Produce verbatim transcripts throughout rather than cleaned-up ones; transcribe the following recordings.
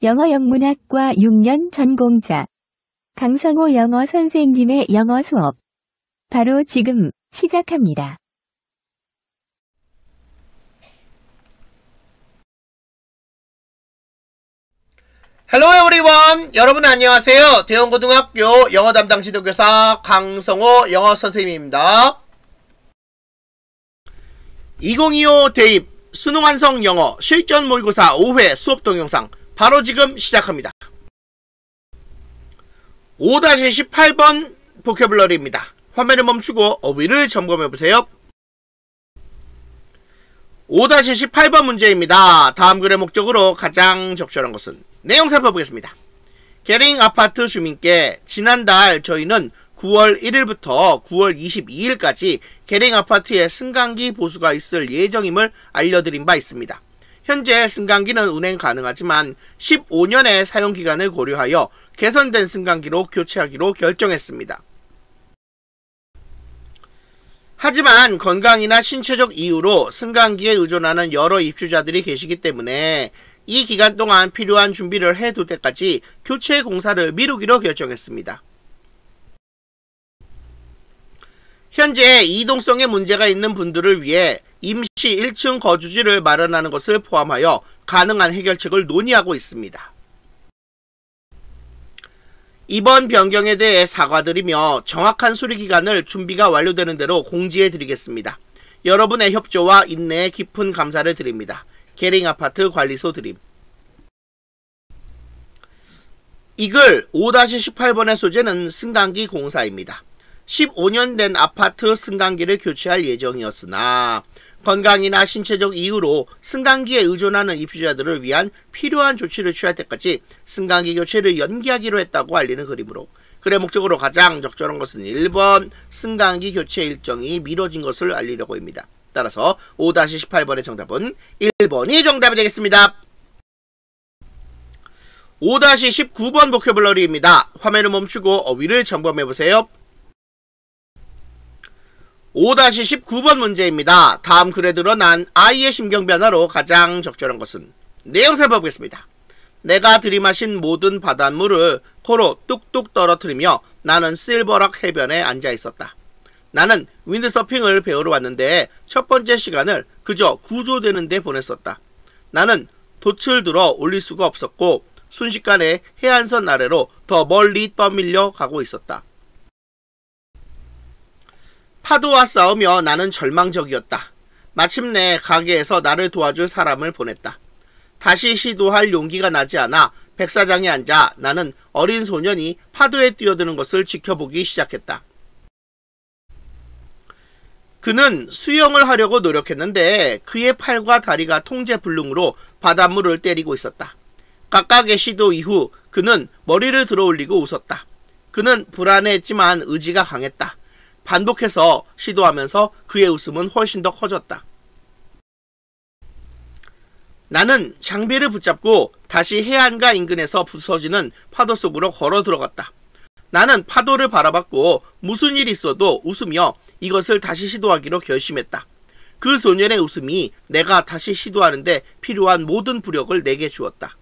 영어 영문학과 육 년 전공자 강성호 영어 선생님의 영어 수업 바로 지금 시작합니다. Hello everyone! 여러분 안녕하세요. 대원고등학교 영어 담당 지도교사 강성호 영어 선생님입니다. 이천이십오 대입 수능 완성 영어 실전 모의고사 오 회 수업 동영상 바로 지금 시작합니다. 오 십팔 번 보캐블러리입니다. 화면을 멈추고 어휘를 점검해보세요. 오 십팔 번 문제입니다. 다음 글의 목적으로 가장 적절한 것은? 내용 살펴보겠습니다. 게링 아파트 주민께 지난달 저희는 구월 일일부터 구월 이십이일까지 게링 아파트에 승강기 보수가 있을 예정임을 알려드린 바 있습니다. 현재 승강기는 운행 가능하지만 십오 년의 사용기간을 고려하여 개선된 승강기로 교체하기로 결정했습니다. 하지만 건강이나 신체적 이유로 승강기에 의존하는 여러 입주자들이 계시기 때문에 이 기간 동안 필요한 준비를 해둘 때까지 교체 공사를 미루기로 결정했습니다. 현재 이동성에 문제가 있는 분들을 위해 임시 일 층 거주지를 마련하는 것을 포함하여 가능한 해결책을 논의하고 있습니다. 이번 변경에 대해 사과드리며 정확한 수리기간을 준비가 완료되는 대로 공지해 드리겠습니다. 여러분의 협조와 인내에 깊은 감사를 드립니다. 게링 아파트 관리소 드림. 이 글 오 십팔 번의 소재는 승강기 공사입니다. 십오 년 된 아파트 승강기를 교체할 예정이었으나 건강이나 신체적 이유로 승강기에 의존하는 입주자들을 위한 필요한 조치를 취할 때까지 승강기 교체를 연기하기로 했다고 알리는 그림으로 글의 목적으로 가장 적절한 것은 일 번 승강기 교체 일정이 미뤄진 것을 알리려고입니다. 따라서 오 십팔 번의 정답은 일 번이 정답이 되겠습니다. 오 십구 번 보캐블러리입니다. 화면을 멈추고 어휘를 점검해보세요. 오 십구 번 문제입니다. 다음 글에 드러난 아이의 심경 변화로 가장 적절한 것은? 내용 살펴보겠습니다. 내가 들이마신 모든 바닷물을 코로 뚝뚝 떨어뜨리며 나는 실버락 해변에 앉아 있었다. 나는 윈드서핑을 배우러 왔는데 첫 번째 시간을 그저 구조되는 데 보냈었다. 나는 돛을 들어 올릴 수가 없었고 순식간에 해안선 아래로 더 멀리 떠밀려 가고 있었다. 파도와 싸우며 나는 절망적이었다. 마침내 가게에서 나를 도와줄 사람을 보냈다. 다시 시도할 용기가 나지 않아 백사장에 앉아 나는 어린 소년이 파도에 뛰어드는 것을 지켜보기 시작했다. 그는 수영을 하려고 노력했는데 그의 팔과 다리가 통제불능으로 바닷물을 때리고 있었다. 각각의 시도 이후 그는 머리를 들어 올리고 웃었다. 그는 불안해했지만 의지가 강했다. 반복해서 시도하면서 그의 웃음은 훨씬 더 커졌다. 나는 장비를 붙잡고 다시 해안가 인근에서 부서지는 파도 속으로 걸어 들어갔다. 나는 파도를 바라봤고 무슨 일이 있어도 웃으며 이것을 다시 시도하기로 결심했다. 그 소년의 웃음이 내가 다시 시도하는데 필요한 모든 부력을 내게 주었다.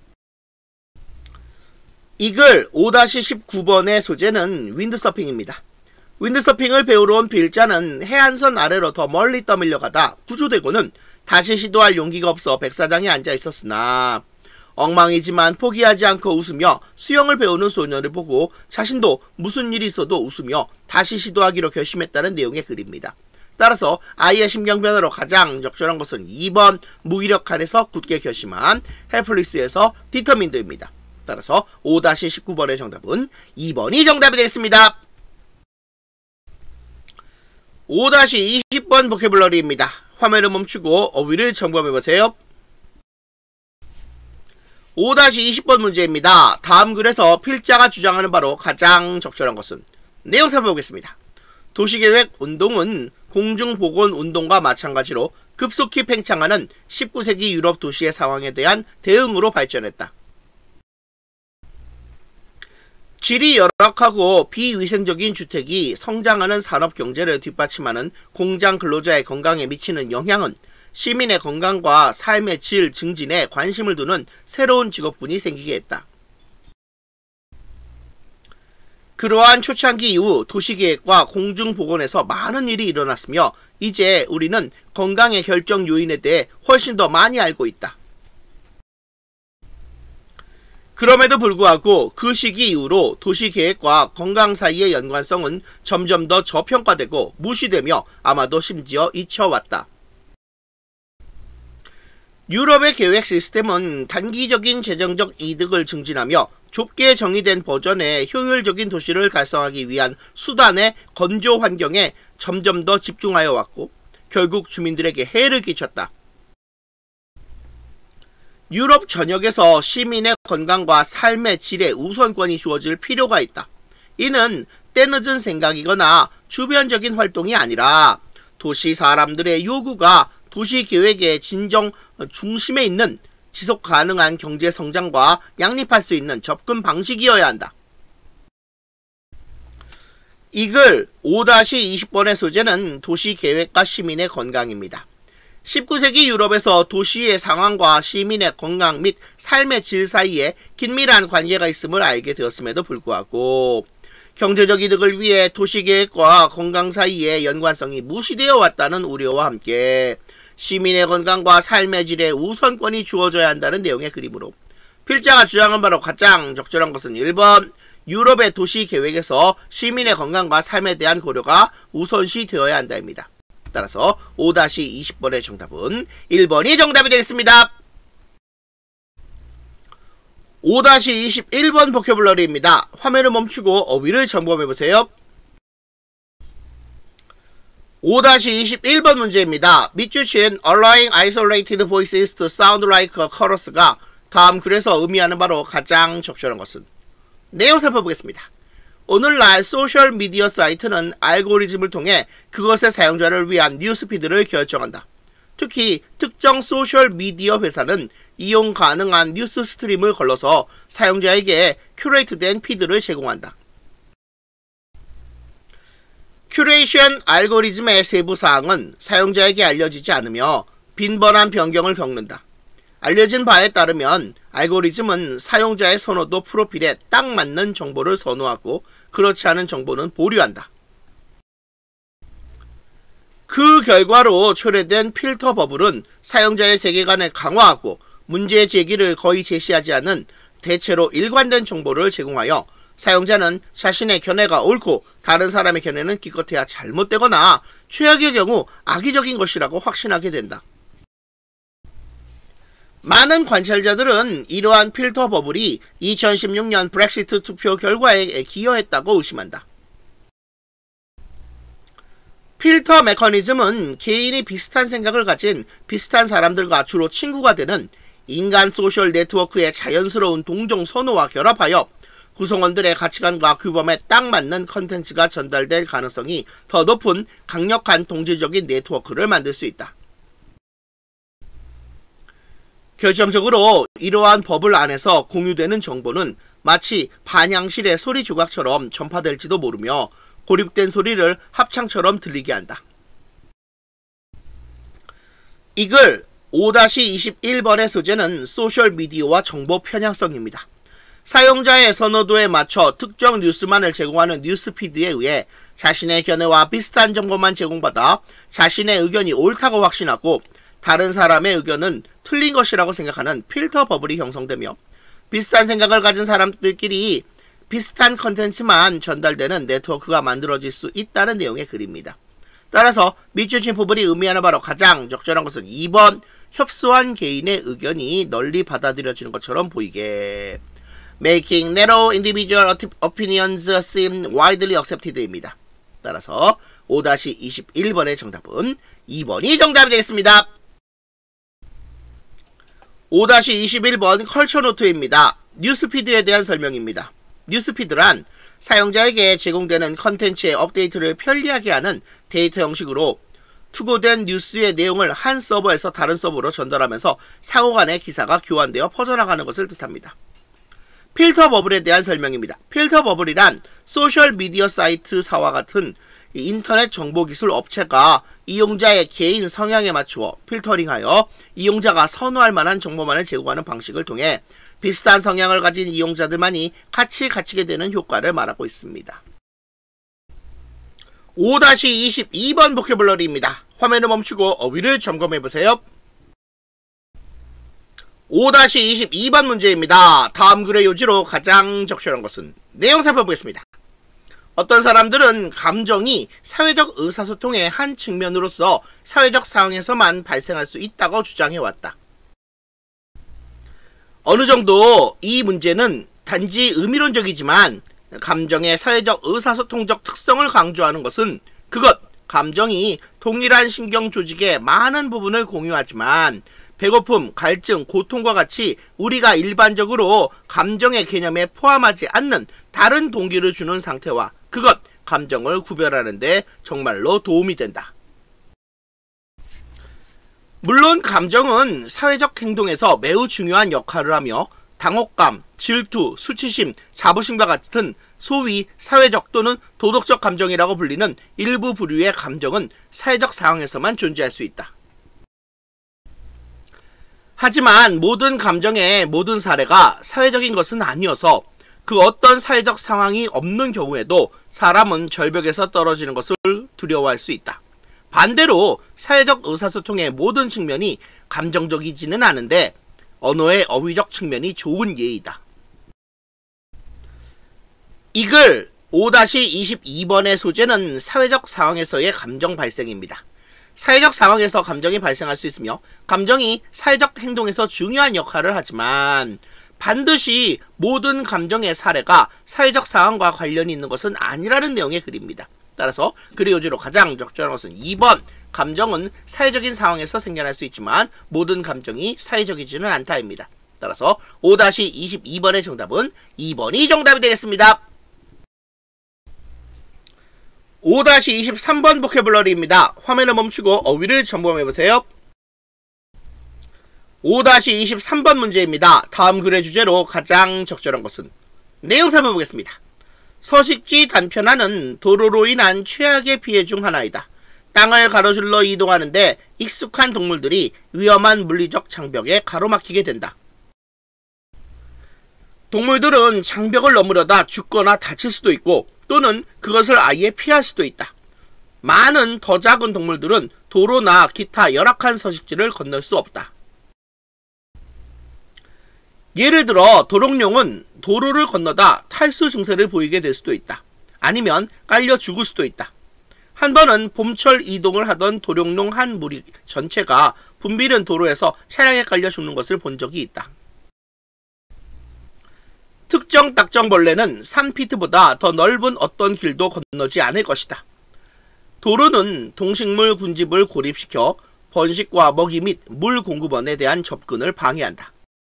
이 글 오 십구 번의 소재는 윈드서핑입니다. 윈드서핑을 배우러 온 빌자는 해안선 아래로 더 멀리 떠밀려가다 구조되고는 다시 시도할 용기가 없어 백사장에 앉아 있었으나 엉망이지만 포기하지 않고 웃으며 수영을 배우는 소년을 보고 자신도 무슨 일이 있어도 웃으며 다시 시도하기로 결심했다는 내용의 글입니다. 따라서 아이의 심경 변화로 가장 적절한 것은 이 번 무기력한에서 굳게 결심한, 헬플리스에서 디터민드입니다. 따라서 오 십구 번의 정답은 이 번이 정답이 되겠습니다. 오 이십 번 보캐블러리입니다. 화면을 멈추고 어휘를 점검해보세요. 오 이십 번 문제입니다. 다음 글에서 필자가 주장하는 바로 가장 적절한 것은? 내용 살펴보겠습니다. 도시계획 운동은 공중보건 운동과 마찬가지로 급속히 팽창하는 십구 세기 유럽 도시의 상황에 대한 대응으로 발전했다. 질이 열악하고 비위생적인 주택이 성장하는 산업 경제를 뒷받침하는 공장 근로자의 건강에 미치는 영향은 시민의 건강과 삶의 질 증진에 관심을 두는 새로운 직업군이 생기게 했다. 그러한 초창기 이후 도시계획과 공중보건에서 많은 일이 일어났으며 이제 우리는 건강의 결정 요인에 대해 훨씬 더 많이 알고 있다. 그럼에도 불구하고 그 시기 이후로 도시계획과 건강 사이의 연관성은 점점 더 저평가되고 무시되며 아마도 심지어 잊혀왔다. 유럽의 계획 시스템은 단기적인 재정적 이득을 증진하며 좁게 정의된 버전의 효율적인 도시를 달성하기 위한 수단의 건조 환경에 점점 더 집중하여 왔고 결국 주민들에게 해를 끼쳤다. 유럽 전역에서 시민의 건강과 삶의 질에 우선권이 주어질 필요가 있다. 이는 때늦은 생각이거나 주변적인 활동이 아니라 도시 사람들의 요구가 도시계획의 진정 중심에 있는 지속가능한 경제성장과 양립할 수 있는 접근 방식이어야 한다. 이 글 오 이십 번의 소재는 도시계획과 시민의 건강입니다. 십구 세기 유럽에서 도시의 상황과 시민의 건강 및 삶의 질 사이에 긴밀한 관계가 있음을 알게 되었음에도 불구하고 경제적 이득을 위해 도시계획과 건강 사이의 연관성이 무시되어 왔다는 우려와 함께 시민의 건강과 삶의 질에 우선권이 주어져야 한다는 내용의 그림으로 필자가 주장한 바로 가장 적절한 것은 일 번 유럽의 도시계획에서 시민의 건강과 삶에 대한 고려가 우선시 되어야 한다입니다. 따라서 오 이십 번의 정답은 일 번이 정답이 되겠습니다. 오 이십일 번 보캐블러리입니다. 화면을 멈추고 어휘를 점검해보세요. 오 이십일 번 문제입니다. 밑줄친 allowing isolated voices to sound like a chorus가 다음 글에서 의미하는 바로 가장 적절한 것은? 내용 살펴보겠습니다. 오늘날 소셜미디어 사이트는 알고리즘을 통해 그것의 사용자를 위한 뉴스피드를 결정한다. 특히 특정 소셜미디어 회사는 이용 가능한 뉴스 스트림을 걸러서 사용자에게 큐레이트된 피드를 제공한다. 큐레이션 알고리즘의 세부 사항은 사용자에게 알려지지 않으며 빈번한 변경을 겪는다. 알려진 바에 따르면 알고리즘은 사용자의 선호도 프로필에 딱 맞는 정보를 선호하고 그렇지 않은 정보는 보류한다. 그 결과로 초래된 필터 버블은 사용자의 세계관을 강화하고 문제 제기를 거의 제시하지 않은 대체로 일관된 정보를 제공하여 사용자는 자신의 견해가 옳고 다른 사람의 견해는 기껏해야 잘못되거나 최악의 경우 악의적인 것이라고 확신하게 된다. 많은 관찰자들은 이러한 필터 버블이 이천십육 년 브렉시트 투표 결과에 기여했다고 의심한다. 필터 메커니즘은 개인이 비슷한 생각을 가진 비슷한 사람들과 주로 친구가 되는 인간 소셜 네트워크의 자연스러운 동종 선호와 결합하여 구성원들의 가치관과 규범에 딱 맞는 컨텐츠가 전달될 가능성이 더 높은 강력한 동질적인 네트워크를 만들 수 있다. 결정적으로 이러한 버블 안에서 공유되는 정보는 마치 반향실의 소리 조각처럼 전파될지도 모르며 고립된 소리를 합창처럼 들리게 한다. 이 글 오 이십일 번의 소재는 소셜미디어와 정보 편향성입니다. 사용자의 선호도에 맞춰 특정 뉴스만을 제공하는 뉴스피드에 의해 자신의 견해와 비슷한 정보만 제공받아 자신의 의견이 옳다고 확신하고 다른 사람의 의견은 틀린 것이라고 생각하는 필터 버블이 형성되며 비슷한 생각을 가진 사람들끼리 비슷한 컨텐츠만 전달되는 네트워크가 만들어질 수 있다는 내용의 글입니다. 따라서 밑줄친 버블이 의미하는 바로 가장 적절한 것은 이 번 협소한 개인의 의견이 널리 받아들여지는 것처럼 보이게 Making narrow individual opinions seem widely accepted입니다. 따라서 오 이십일 번의 정답은 이 번이 정답이 되겠습니다. 오 이십일 번 컬처 노트입니다. 뉴스피드에 대한 설명입니다. 뉴스피드란 사용자에게 제공되는 컨텐츠의 업데이트를 편리하게 하는 데이터 형식으로 투고된 뉴스의 내용을 한 서버에서 다른 서버로 전달하면서 상호간의 기사가 교환되어 퍼져나가는 것을 뜻합니다. 필터 버블에 대한 설명입니다. 필터 버블이란 소셜미디어 사이트사와 같은 이 인터넷 정보기술 업체가 이용자의 개인 성향에 맞추어 필터링하여 이용자가 선호할 만한 정보만을 제공하는 방식을 통해 비슷한 성향을 가진 이용자들만이 같이 갇히게 되는 효과를 말하고 있습니다. 오 이십이 번 보캐블러리입니다. 화면을 멈추고 어휘를 점검해보세요. 오 이십이 번 문제입니다. 다음 글의 요지로 가장 적절한 것은? 내용 살펴보겠습니다. 어떤 사람들은 감정이 사회적 의사소통의 한 측면으로서 사회적 상황에서만 발생할 수 있다고 주장해왔다. 어느 정도 이 문제는 단지 의미론적이지만 감정의 사회적 의사소통적 특성을 강조하는 것은 그것, 감정이 동일한 신경 조직의 많은 부분을 공유하지만 배고픔, 갈증, 고통과 같이 우리가 일반적으로 감정의 개념에 포함하지 않는 다른 동기를 주는 상태와 그것, 감정을 구별하는 데 정말로 도움이 된다. 물론 감정은 사회적 행동에서 매우 중요한 역할을 하며 당혹감, 질투, 수치심, 자부심과 같은 소위 사회적 또는 도덕적 감정이라고 불리는 일부 부류의 감정은 사회적 상황에서만 존재할 수 있다. 하지만 모든 감정의 모든 사례가 사회적인 것은 아니어서 그 어떤 사회적 상황이 없는 경우에도 사람은 절벽에서 떨어지는 것을 두려워할 수 있다. 반대로 사회적 의사소통의 모든 측면이 감정적이지는 않은데 언어의 어휘적 측면이 좋은 예이다. 이 글 오 이십이 번의 소재는 사회적 상황에서의 감정 발생입니다. 사회적 상황에서 감정이 발생할 수 있으며 감정이 사회적 행동에서 중요한 역할을 하지만 반드시 모든 감정의 사례가 사회적 상황과 관련이 있는 것은 아니라는 내용의 글입니다. 따라서 글의 요지로 가장 적절한 것은 이 번, 감정은 사회적인 상황에서 생겨날 수 있지만 모든 감정이 사회적이지는 않다입니다. 따라서 오 이십이 번의 정답은 이 번이 정답이 되겠습니다. 오 이십삼 번 보캐블러리입니다. 화면을 멈추고 어휘를 점검해보세요. 오 이십삼 번 문제입니다. 다음 글의 주제로 가장 적절한 것은? 내용 살펴보겠습니다. 서식지 단편화는 도로로 인한 최악의 피해 중 하나이다. 땅을 가로질러 이동하는데 익숙한 동물들이 위험한 물리적 장벽에 가로막히게 된다. 동물들은 장벽을 넘으려다 죽거나 다칠 수도 있고 또는 그것을 아예 피할 수도 있다. 많은 더 작은 동물들은 도로나 기타 열악한 서식지를 건널 수 없다. 예를 들어 도롱뇽은 도로를 건너다 탈수 증세를 보이게 될 수도 있다. 아니면 깔려 죽을 수도 있다. 한 번은 봄철 이동을 하던 도롱뇽 한 무리 전체가 붐비는 도로에서 차량에 깔려 죽는 것을 본 적이 있다. 특정 딱정벌레는 삼 피트보다 더 넓은 어떤 길도 건너지 않을 것이다. 도로는 동식물 군집을 고립시켜 번식과 먹이 및 물 공급원에 대한 접근을 방해한다.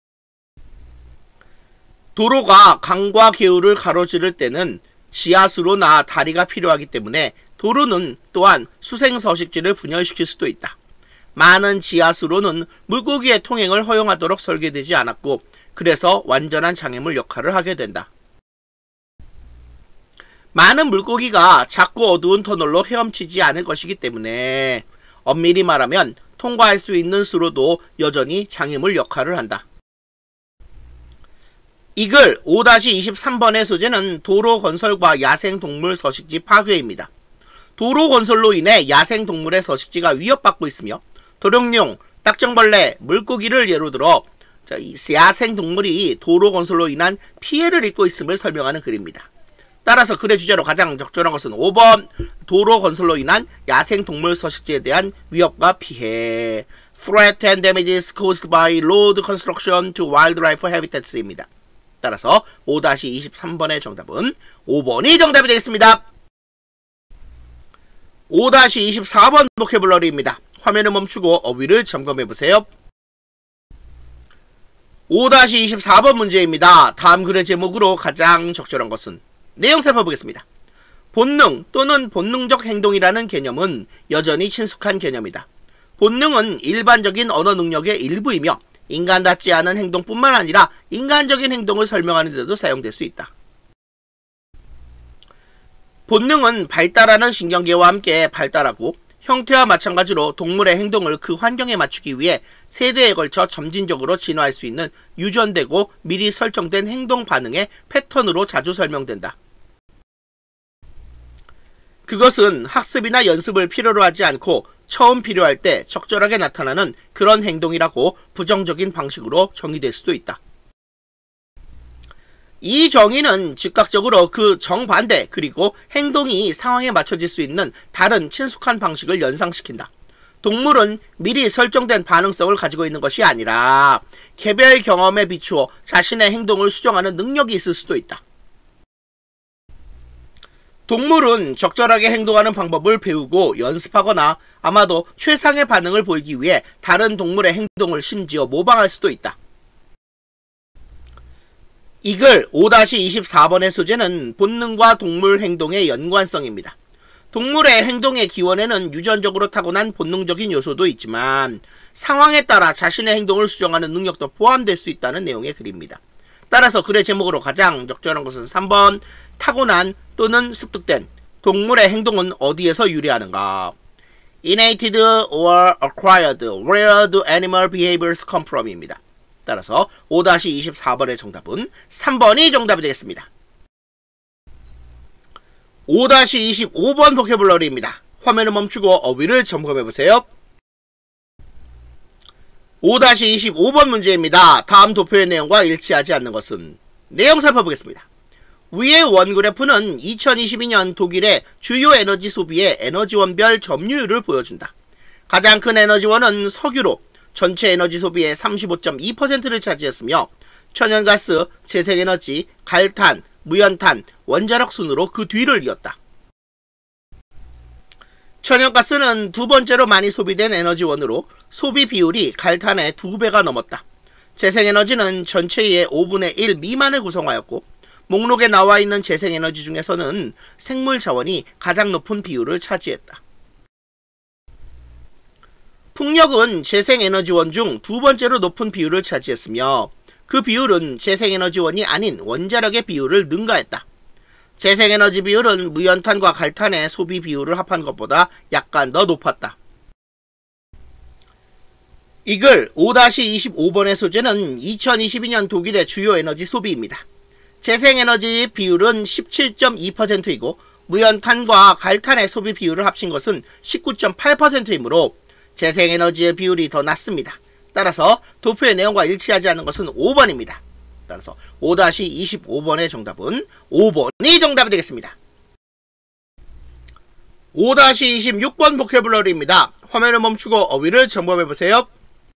도로가 강과 개울을 가로지를 때는 지하수로나 다리가 필요하기 때문에 도로는 또한 수생서식지를 분열시킬 수도 있다. 많은 지하수로는 물고기의 통행을 허용하도록 설계되지 않았고 그래서 완전한 장애물 역할을 하게 된다. 많은 물고기가 작고 어두운 터널로 헤엄치지 않을 것이기 때문에 엄밀히 말하면 통과할 수 있는 수로도 여전히 장애물 역할을 한다. 이 글 오 이십삼 번의 소재는 도로 건설과 야생동물 서식지 파괴입니다. 도로 건설로 인해 야생동물의 서식지가 위협받고 있으며 도롱뇽, 딱정벌레, 물고기를 예로 들어 이 야생동물이 도로 건설로 인한 피해를 입고 있음을 설명하는 글입니다. 따라서 글의 주제로 가장 적절한 것은 오 번, 도로 건설로 인한 야생동물 서식지에 대한 위협과 피해, Threat and damages caused by road construction to wildlife habitats입니다. 따라서 오 이십삼 번의 정답은 오 번이 정답이 되겠습니다. 오 이십사 번 보캐블러리입니다. 화면을 멈추고 어휘를 점검해보세요. 오 이십사 번 문제입니다. 다음 글의 제목으로 가장 적절한 것은? 내용 살펴보겠습니다. 본능 또는 본능적 행동이라는 개념은 여전히 친숙한 개념이다. 본능은 일반적인 언어 능력의 일부이며 인간답지 않은 행동뿐만 아니라 인간적인 행동을 설명하는 데도 사용될 수 있다. 본능은 발달하는 신경계와 함께 발달하고 형태와 마찬가지로 동물의 행동을 그 환경에 맞추기 위해 세대에 걸쳐 점진적으로 진화할 수 있는 유전되고 미리 설정된 행동 반응의 패턴으로 자주 설명된다. 그것은 학습이나 연습을 필요로 하지 않고 처음 필요할 때 적절하게 나타나는 그런 행동이라고 부정적인 방식으로 정의될 수도 있다. 이 정의는 즉각적으로 그 정반대 그리고 행동이 상황에 맞춰질 수 있는 다른 친숙한 방식을 연상시킨다. 동물은 미리 설정된 반응성을 가지고 있는 것이 아니라 개별 경험에 비추어 자신의 행동을 수정하는 능력이 있을 수도 있다. 동물은 적절하게 행동하는 방법을 배우고 연습하거나 아마도 최상의 반응을 보이기 위해 다른 동물의 행동을 심지어 모방할 수도 있다. 이글 오 이십사 번의 소재는 본능과 동물 행동의 연관성입니다. 동물의 행동의 기원에는 유전적으로 타고난 본능적인 요소도 있지만 상황에 따라 자신의 행동을 수정하는 능력도 포함될 수 있다는 내용의 글입니다. 따라서 글의 제목으로 가장 적절한 것은 삼 번 타고난 또는 습득된 동물의 행동은 어디에서 유래하는가? Innated or acquired, where do animal behaviors come from? 입니다. 따라서 오 이십사 번의 정답은 삼 번이 정답이 되겠습니다. 오 이십오 번 보캐블러리입니다. 화면을 멈추고 어휘를 점검해보세요. 오 이십오 번 문제입니다. 다음 도표의 내용과 일치하지 않는 것은? 내용 살펴보겠습니다. 위의 원그래프는 이천이십이 년 독일의 주요 에너지 소비의 에너지원별 점유율을 보여준다. 가장 큰 에너지원은 석유로 전체 에너지 소비의 삼십오 점 이 퍼센트를 차지했으며 천연가스, 재생에너지, 갈탄, 무연탄, 원자력 순으로 그 뒤를 이었다. 천연가스는 두 번째로 많이 소비된 에너지원으로 소비 비율이 갈탄의 두 배가 넘었다. 재생에너지는 전체의 오분의 일 미만을 구성하였고 목록에 나와 있는 재생에너지 중에서는 생물자원이 가장 높은 비율을 차지했다. 풍력은 재생에너지원 중 두 번째로 높은 비율을 차지했으며 그 비율은 재생에너지원이 아닌 원자력의 비율을 능가했다. 재생에너지 비율은 무연탄과 갈탄의 소비 비율을 합한 것보다 약간 더 높았다. 이글 오 이십오 번의 소재는 이천이십이 년 독일의 주요 에너지 소비입니다. 재생에너지 비율은 십칠 점 이 퍼센트이고 무연탄과 갈탄의 소비 비율을 합친 것은 십구 점 팔 퍼센트이므로 재생에너지의 비율이 더 낮습니다. 따라서 도표의 내용과 일치하지 않는 것은 오 번입니다. 따라서 오 이십오 번의 정답은 오 번이 정답이 되겠습니다. 오 이십육 번 보캐블러리입니다. 화면을 멈추고 어휘를 점검해보세요.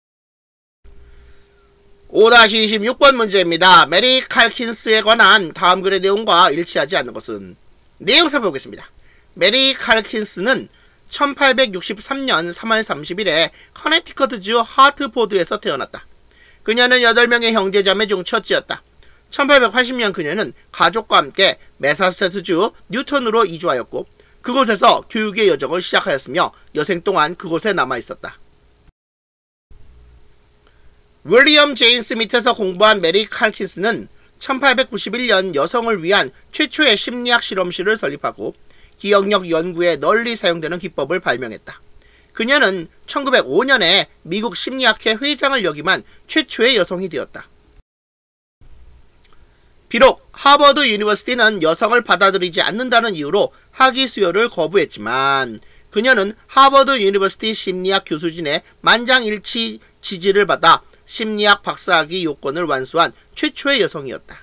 오 이십육 번 문제입니다. 메리 칼킨스에 관한 다음 글의 내용과 일치하지 않는 것은? 내용 살펴보겠습니다. 메리 칼킨스는 천팔백육십삼 년 삼월 삼십일에 커네티컷주 하트포드에서 태어났다. 그녀는 여덟 명의 형제자매 중 첫째였다. 천팔백팔십 년 그녀는 가족과 함께 매사추세츠주 뉴턴으로 이주하였고 그곳에서 교육의 여정을 시작하였으며 여생 동안 그곳에 남아있었다. 윌리엄 제인 스미트에서 공부한 메리 칼킨스는 천팔백구십일 년 여성을 위한 최초의 심리학 실험실을 설립하고 기억력 연구에 널리 사용되는 기법을 발명했다. 그녀는 천구백오 년에 미국 심리학회 회장을 역임한 최초의 여성이 되었다. 비록 하버드 유니버시티는 여성을 받아들이지 않는다는 이유로 학위 수여를 거부했지만 그녀는 하버드 유니버시티 심리학 교수진의 만장일치 지지를 받아 심리학 박사학위 요건을 완수한 최초의 여성이었다.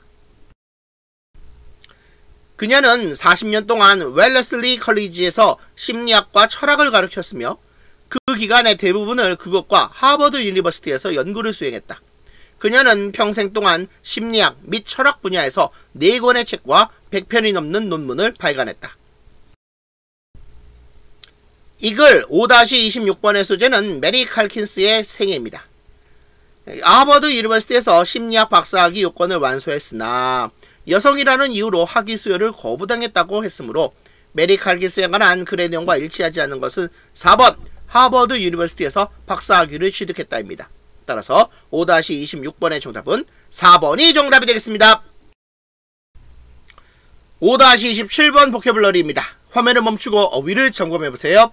그녀는 사십 년 동안 웰레슬리 컬리지에서 심리학과 철학을 가르쳤으며 그 기간의 대부분을 그것과 하버드 유니버시티에서 연구를 수행했다. 그녀는 평생 동안 심리학 및 철학 분야에서 네 권의 책과 백 편이 넘는 논문을 발간했다. 이글 오 이십육 번의 소재는 메리 칼킨스의 생애입니다. 하버드 유니버시티에서 심리학 박사학위 요건을 완수했으나 여성이라는 이유로 학위 수여를 거부당했다고 했으므로 메리 칼킨스에 관한 글의 내용과 일치하지 않는 것은 사 번 하버드 유니버시티에서 박사학위를 취득했다입니다. 따라서 오 이십육 번의 정답은 사 번이 정답이 되겠습니다. 오 이십칠 번 보캐블러리입니다. 화면을 멈추고 어휘를 점검해보세요.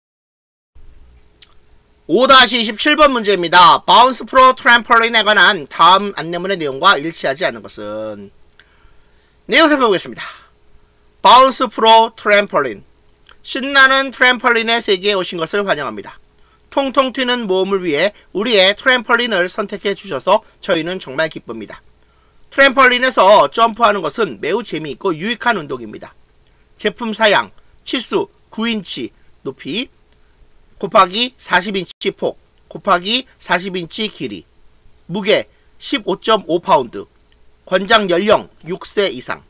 오 이십칠 번 문제입니다. 바운스 프로 트램펄린에 관한 다음 안내문의 내용과 일치하지 않는 것은? 내용 살펴보겠습니다. 바운스 프로 트램펄린. 신나는 트램펄린의 세계에 오신 것을 환영합니다. 통통 튀는 모험을 위해 우리의 트램펄린을 선택해 주셔서 저희는 정말 기쁩니다. 트램펄린에서 점프하는 것은 매우 재미있고 유익한 운동입니다. 제품 사양, 치수 구 인치, 높이 곱하기 사십 인치 폭, 곱하기 사십 인치 길이, 무게 십오 점 오 파운드, 권장 연령 육 세 이상.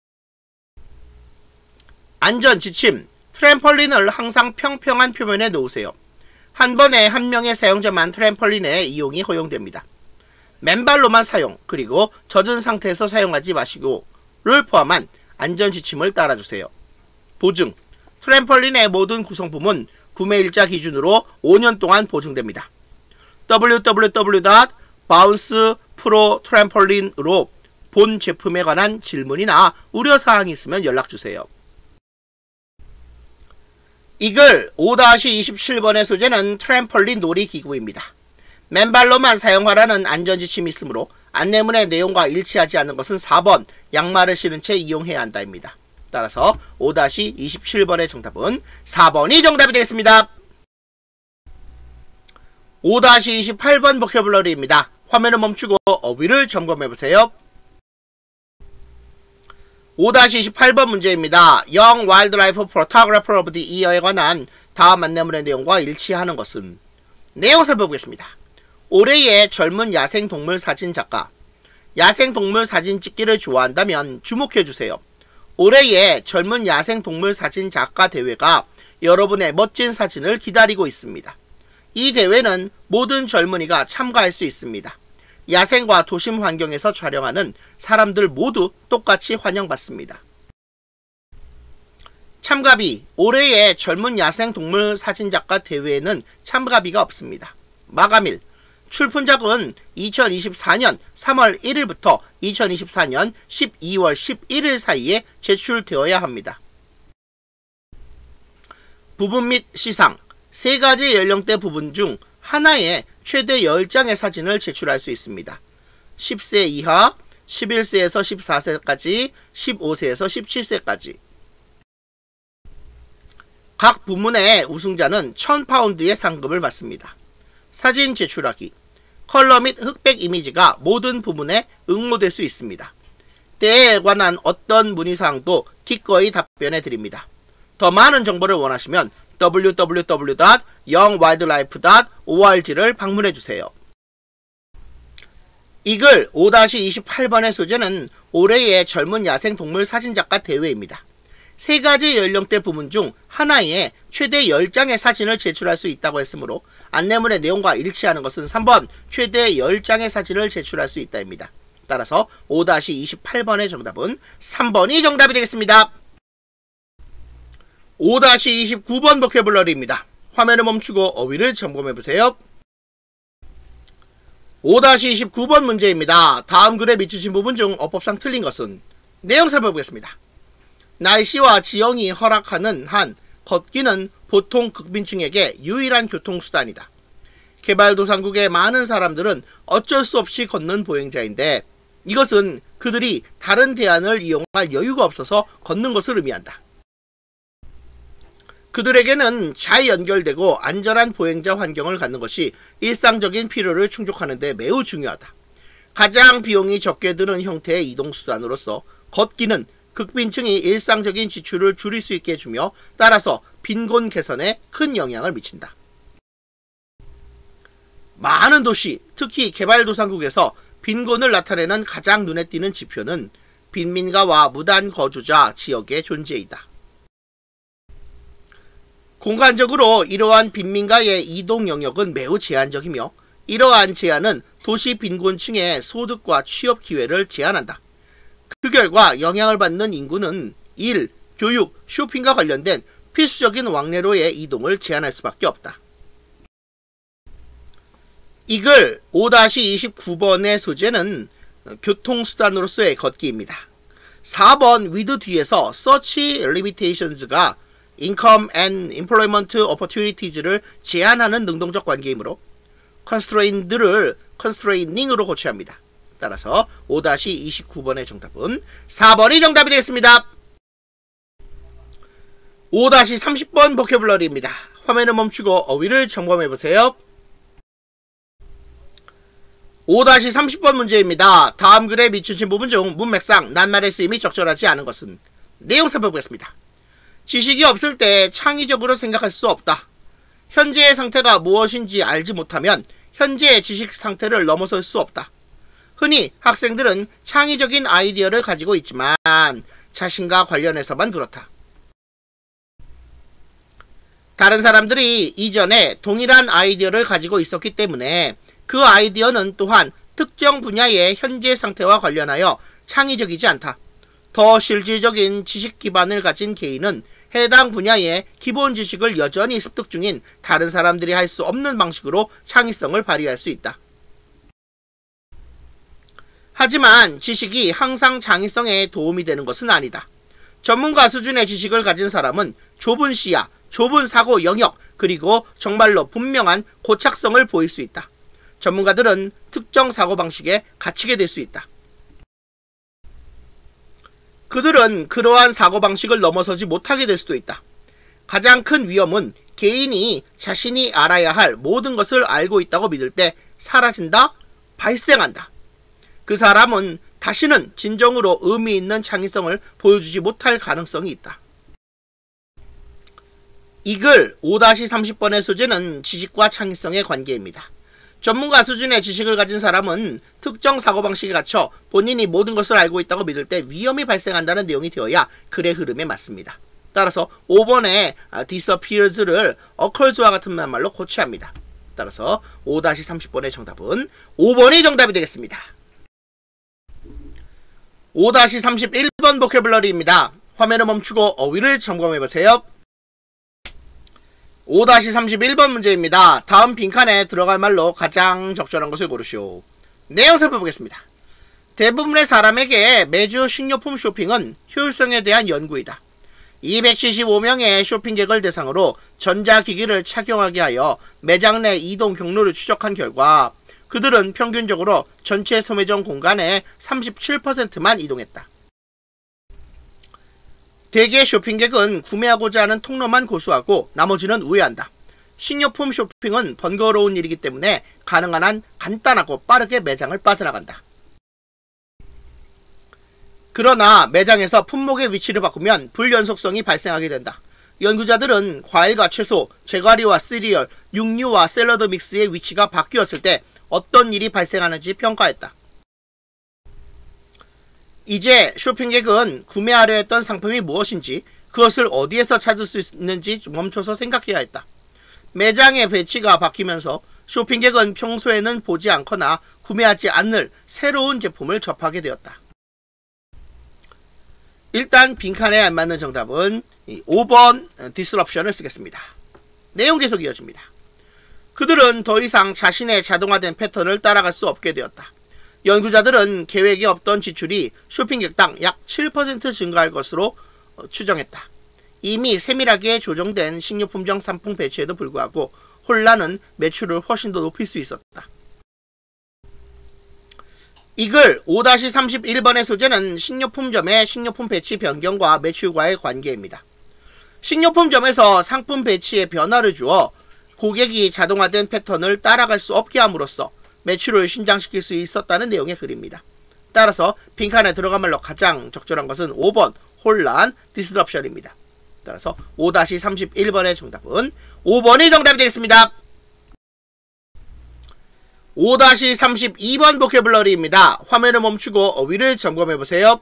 안전 지침, 트램펄린을 항상 평평한 표면에 놓으세요. 한 번에 한 명의 사용자만 트램펄린의 이용이 허용됩니다. 맨발로만 사용, 그리고 젖은 상태에서 사용하지 마시고를 포함한 안전 지침을 따라주세요. 보증, 트램펄린의 모든 구성품은 구매일자 기준으로 오 년 동안 보증됩니다. 더블유 더블유 더블유 닷 바운스 프로 트램펄린으로 본 제품에 관한 질문이나 우려사항이 있으면 연락주세요. 이글 오 이십칠 번의 소재는 트램펄린 놀이기구입니다. 맨발로만 사용하라는 안전지침이 있으므로 안내문의 내용과 일치하지 않는 것은 사 번 양말을 신은 채 이용해야 한다입니다. 따라서 오 이십칠 번의 정답은 사 번이 정답이 되겠습니다. 오 이십팔 번 보캐블러리입니다. 화면을 멈추고 어휘를 점검해보세요. 오 이십팔 번 문제입니다. Young Wildlife Photographer of the Year에 관한 다음 안내문의 내용과 일치하는 것은? 내용 살펴보겠습니다. 올해의 젊은 야생동물 사진 작가. 야생동물 사진 찍기를 좋아한다면 주목해주세요. 올해의 젊은 야생동물 사진 작가 대회가 여러분의 멋진 사진을 기다리고 있습니다. 이 대회는 모든 젊은이가 참가할 수 있습니다. 야생과 도심 환경에서 촬영하는 사람들 모두 똑같이 환영받습니다. 참가비, 올해의 젊은 야생동물 사진작가 대회에는 참가비가 없습니다. 마감일, 출품작은 이천이십사 년 삼월 일일부터 이천이십사 년 십이월 십일일 사이에 제출되어야 합니다. 부분 및 시상, 세 가지 연령대 부분 중 하나에 최대 열 장의 사진을 제출할 수 있습니다. 십 세 이하, 십일 세에서 십사 세까지, 십오 세에서 십칠 세까지. 각 부문의 우승자는 천 파운드의 상금을 받습니다. 사진 제출하기. 컬러 및 흑백 이미지가 모든 부문에 응모될 수 있습니다. 때에 관한 어떤 문의사항도 기꺼이 답변해 드립니다. 더 많은 정보를 원하시면 더블유 더블유 더블유 닷 young wildlife 닷 오알지를 방문해주세요. 이글 오 이십팔 번의 소재는 올해의 젊은 야생동물 사진작가 대회입니다. 세 가지 연령대 부문 중 하나에 최대 열 장의 사진을 제출할 수 있다고 했으므로 안내문의 내용과 일치하는 것은 삼 번 최대 열 장의 사진을 제출할 수 있다입니다. 따라서 오 이십팔 번의 정답은 삼 번이 정답이 되겠습니다. 오 이십구 번 보캐블러리입니다. 화면을 멈추고 어휘를 점검해보세요. 오 이십구 번 문제입니다. 다음 글에 밑주신 부분 중 어법상 틀린 것은? 내용 살펴보겠습니다. 날씨와 지형이 허락하는 한 걷기는 보통 극빈층에게 유일한 교통수단이다. 개발도상국의 많은 사람들은 어쩔 수 없이 걷는 보행자인데 이것은 그들이 다른 대안을 이용할 여유가 없어서 걷는 것을 의미한다. 그들에게는 잘 연결되고 안전한 보행자 환경을 갖는 것이 일상적인 필요를 충족하는 데 매우 중요하다. 가장 비용이 적게 드는 형태의 이동수단으로서 걷기는 극빈층이 일상적인 지출을 줄일 수 있게 해주며 따라서 빈곤 개선에 큰 영향을 미친다. 많은 도시, 특히 개발도상국에서 빈곤을 나타내는 가장 눈에 띄는 지표는 빈민가와 무단 거주자 지역의 존재이다. 공간적으로 이러한 빈민가의 이동 영역은 매우 제한적이며 이러한 제한은 도시 빈곤층의 소득과 취업 기회를 제한한다. 그 결과 영향을 받는 인구는 일, 교육, 쇼핑과 관련된 필수적인 왕래로의 이동을 제한할 수밖에 없다. 이글 오 이십구 번의 소재는 교통수단으로서의 걷기입니다. 사 번 with 뒤에서 search limitations가 income and employment opportunities를 제한하는 능동적 관계이므로 constrained를 constraining으로 고쳐야 합니다. 따라서 오 이십구 번의 정답은 사 번이 정답이 되겠습니다. 오 삼십 번 보캐블러리입니다. 화면을 멈추고 어휘를 점검해보세요. 오 삼십 번 문제입니다. 다음 글에 미추신 부분 중 문맥상 낱말의 쓰임이 적절하지 않은 것은? 내용 살펴보겠습니다. 지식이 없을 때 창의적으로 생각할 수 없다. 현재의 상태가 무엇인지 알지 못하면 현재의 지식 상태를 넘어설 수 없다. 흔히 학생들은 창의적인 아이디어를 가지고 있지만 자신과 관련해서만 그렇다. 다른 사람들이 이전에 동일한 아이디어를 가지고 있었기 때문에 그 아이디어는 또한 특정 분야의 현재 상태와 관련하여 창의적이지 않다. 더 실질적인 지식 기반을 가진 개인은 해당 분야의 기본 지식을 여전히 습득 중인 다른 사람들이 할 수 없는 방식으로 창의성을 발휘할 수 있다. 하지만 지식이 항상 창의성에 도움이 되는 것은 아니다. 전문가 수준의 지식을 가진 사람은 좁은 시야, 좁은 사고 영역, 그리고 정말로 분명한 고착성을 보일 수 있다. 전문가들은 특정 사고방식에 갇히게 될 수 있다. 그들은 그러한 사고방식을 넘어서지 못하게 될 수도 있다. 가장 큰 위험은 개인이 자신이 알아야 할 모든 것을 알고 있다고 믿을 때 사라진다, 발생한다. 그 사람은 다시는 진정으로 의미 있는 창의성을 보여주지 못할 가능성이 있다. 이 글 오 삼십 번의 소재는 지식과 창의성의 관계입니다. 전문가 수준의 지식을 가진 사람은 특정 사고방식에 갇혀 본인이 모든 것을 알고 있다고 믿을 때 위험이 발생한다는 내용이 되어야 글의 흐름에 맞습니다. 따라서 오 번에 disappears를 occurs와 같은 말로 고쳐야 합니다. 따라서 오 삼십 번의 정답은 오 번이 정답이 되겠습니다. 오 삼십일 번 보캐블러리입니다. 화면을 멈추고 어휘를 점검해보세요. 오 삼십일 번 문제입니다. 다음 빈칸에 들어갈 말로 가장 적절한 것을 고르시오. 내용 살펴보겠습니다. 대부분의 사람에게 매주 식료품 쇼핑은 효율성에 대한 연구이다. 이백칠십오 명의 쇼핑객을 대상으로 전자기기를 착용하게 하여 매장 내 이동 경로를 추적한 결과 그들은 평균적으로 전체 소매점 공간의 삼십칠 퍼센트만 이동했다. 대개 쇼핑객은 구매하고자 하는 통로만 고수하고 나머지는 우회한다. 식료품 쇼핑은 번거로운 일이기 때문에 가능한 한 간단하고 빠르게 매장을 빠져나간다. 그러나 매장에서 품목의 위치를 바꾸면 불연속성이 발생하게 된다. 연구자들은 과일과 채소, 제과류와 시리얼, 육류와 샐러드 믹스의 위치가 바뀌었을 때 어떤 일이 발생하는지 평가했다. 이제 쇼핑객은 구매하려 했던 상품이 무엇인지, 그것을 어디에서 찾을 수 있는지 멈춰서 생각해야 했다. 매장의 배치가 바뀌면서 쇼핑객은 평소에는 보지 않거나 구매하지 않을 새로운 제품을 접하게 되었다. 일단 빈칸에 안 맞는 정답은 오 번 disruption을 쓰겠습니다. 내용 계속 이어집니다. 그들은 더 이상 자신의 자동화된 패턴을 따라갈 수 없게 되었다. 연구자들은 계획에 없던 지출이 쇼핑객당 약 칠 퍼센트 증가할 것으로 추정했다. 이미 세밀하게 조정된 식료품종 상품 배치에도 불구하고 혼란은 매출을 훨씬 더 높일 수 있었다. 이 글 오 삼십일 번의 소재는 식료품점의 식료품 배치 변경과 매출과의 관계입니다. 식료품점에서 상품 배치에 변화를 주어 고객이 자동화된 패턴을 따라갈 수 없게 함으로써 매출을 신장시킬 수 있었다는 내용의 글입니다. 따라서 빈칸에 들어간 말로 가장 적절한 것은 오 번 혼란 disruption입니다. 따라서 오 삼십일 번의 정답은 오 번이 정답이 되겠습니다. 오 삼십이 번 보캐블러리입니다. 화면을 멈추고 어휘를 점검해보세요.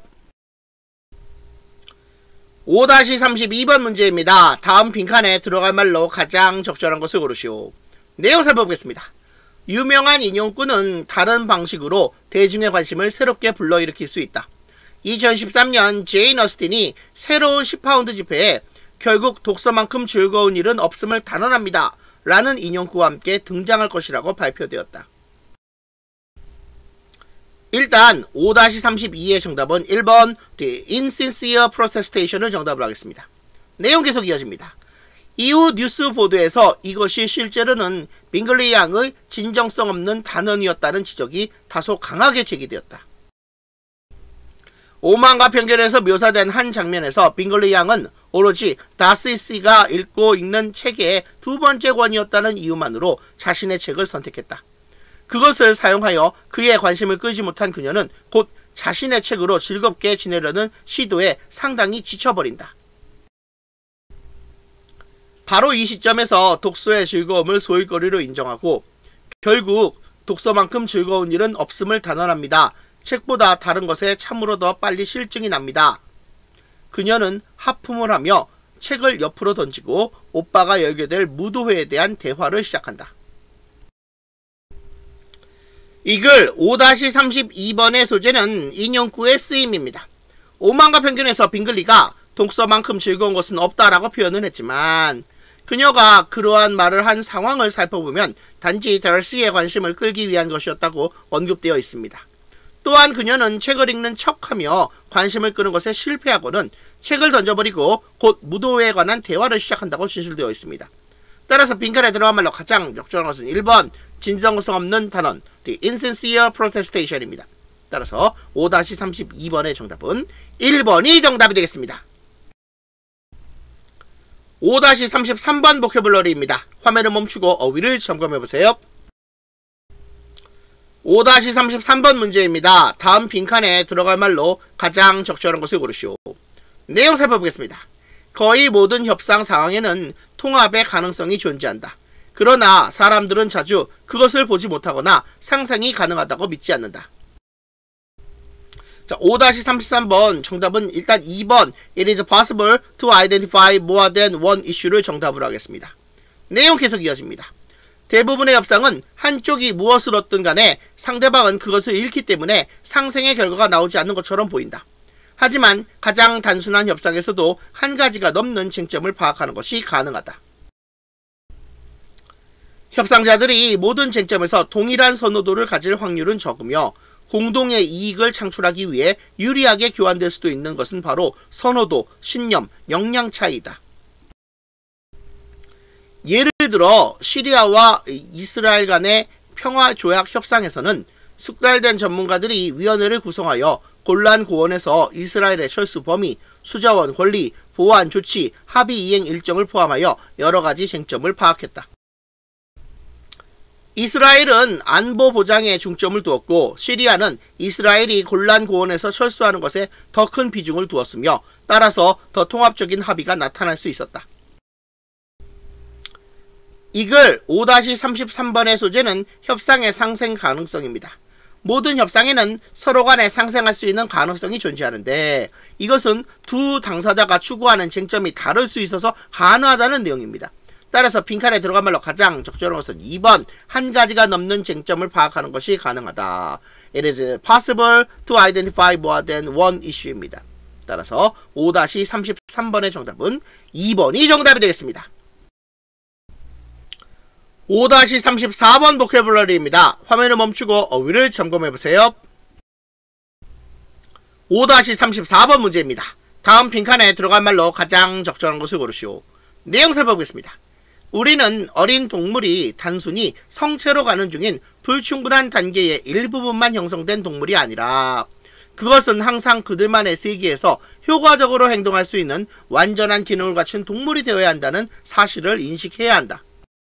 오 삼십이 번 문제입니다. 다음 빈칸에 들어갈 말로 가장 적절한 것을 고르시오. 내용 살펴보겠습니다. 유명한 인용꾼은 다른 방식으로 대중의 관심을 새롭게 불러일으킬 수 있다. 이천십삼 년 제인 어스틴이 새로운 십 파운드 지폐에 결국 독서만큼 즐거운 일은 없음을 단언합니다. 라는 인용구와 함께 등장할 것이라고 발표되었다. 일단 오 삼십이의 정답은 일 번 The Insincere Protestation을 정답으로 하겠습니다. 내용 계속 이어집니다. 이후 뉴스 보도에서 이것이 실제로는 빙글리 양의 진정성 없는 단언이었다는 지적이 다소 강하게 제기되었다. 오만과 편견에서 묘사된 한 장면에서 빙글리 양은 오로지 다시 씨가 읽고 읽는 책의 두 번째 권이었다는 이유만으로 자신의 책을 선택했다. 그것을 사용하여 그의 관심을 끄지 못한 그녀는 곧 자신의 책으로 즐겁게 지내려는 시도에 상당히 지쳐버린다. 바로 이 시점에서 독서의 즐거움을 소일거리로 인정하고 결국 독서만큼 즐거운 일은 없음을 단언합니다. 책보다 다른 것에 참으로 더 빨리 실증이 납니다. 그녀는 하품을 하며 책을 옆으로 던지고 오빠가 열게 될 무도회에 대한 대화를 시작한다. 이 글 오 삼십이 번의 소재는 인용구의 쓰임입니다. 오만과 편견에서 빙글리가 독서만큼 즐거운 것은 없다라고 표현을 했지만 그녀가 그러한 말을 한 상황을 살펴보면 단지 달시의 관심을 끌기 위한 것이었다고 언급되어 있습니다. 또한 그녀는 책을 읽는 척하며 관심을 끄는 것에 실패하고는 책을 던져버리고 곧 무도회에 관한 대화를 시작한다고 진술되어 있습니다. 따라서 빈칸에 들어간 말로 가장 적절한 것은 일 번 진정성 없는 단언 The Insincere Protestation입니다. 따라서 오 삼십이 번의 정답은 일 번이 정답이 되겠습니다. 오 삼십삼 번 보캐블러리입니다. 화면을 멈추고 어휘를 점검해보세요. 오 삼십삼 번 문제입니다. 다음 빈칸에 들어갈 말로 가장 적절한 것을 고르시오. 내용 살펴보겠습니다. 거의 모든 협상 상황에는 통합의 가능성이 존재한다. 그러나 사람들은 자주 그것을 보지 못하거나 상상이 가능하다고 믿지 않는다. 자, 오 삼십삼 번 정답은 일단 이 번 It is possible to identify more than one issue를 정답으로 하겠습니다. 내용 계속 이어집니다. 대부분의 협상은 한쪽이 무엇을 얻든 간에 상대방은 그것을 잃기 때문에 상생의 결과가 나오지 않는 것처럼 보인다. 하지만 가장 단순한 협상에서도 한 가지가 넘는 쟁점을 파악하는 것이 가능하다. 협상자들이 모든 쟁점에서 동일한 선호도를 가질 확률은 적으며 공동의 이익을 창출하기 위해 유리하게 교환될 수도 있는 것은 바로 선호도, 신념, 역량 차이다. 예를 들어 시리아와 이스라엘 간의 평화조약 협상에서는 숙달된 전문가들이 위원회를 구성하여 곤란 고원에서 이스라엘의 철수 범위, 수자원 권리, 보안 조치, 합의 이행 일정을 포함하여 여러 가지 쟁점을 파악했다. 이스라엘은 안보 보장에 중점을 두었고 시리아는 이스라엘이 곤란 고원에서 철수하는 것에 더 큰 비중을 두었으며 따라서 더 통합적인 합의가 나타날 수 있었다. 이 글 오 삼십삼 번의 소재는 협상의 상생 가능성입니다. 모든 협상에는 서로 간에 상생할 수 있는 가능성이 존재하는데 이것은 두 당사자가 추구하는 쟁점이 다를 수 있어서 가능하다는 내용입니다. 따라서 빈칸에 들어간 말로 가장 적절한 것은 이 번 한 가지가 넘는 쟁점을 파악하는 것이 가능하다. It is possible to identify more than one issue입니다. 따라서 오 삼십삼 번의 정답은 이 번이 정답이 되겠습니다. 오 삼십사 번 보캐블러리입니다. 화면을 멈추고 어휘를 점검해보세요. 오 삼십사 번 문제입니다. 다음 빈칸에 들어간 말로 가장 적절한 것을 고르시오. 내용 살펴보겠습니다. 우리는 어린 동물이 단순히 성체로 가는 중인 불충분한 단계의 일부분만 형성된 동물이 아니라 그것은 항상 그들만의 세계에서 효과적으로 행동할 수 있는 완전한 기능을 갖춘 동물이 되어야 한다는 사실을 인식해야 한다.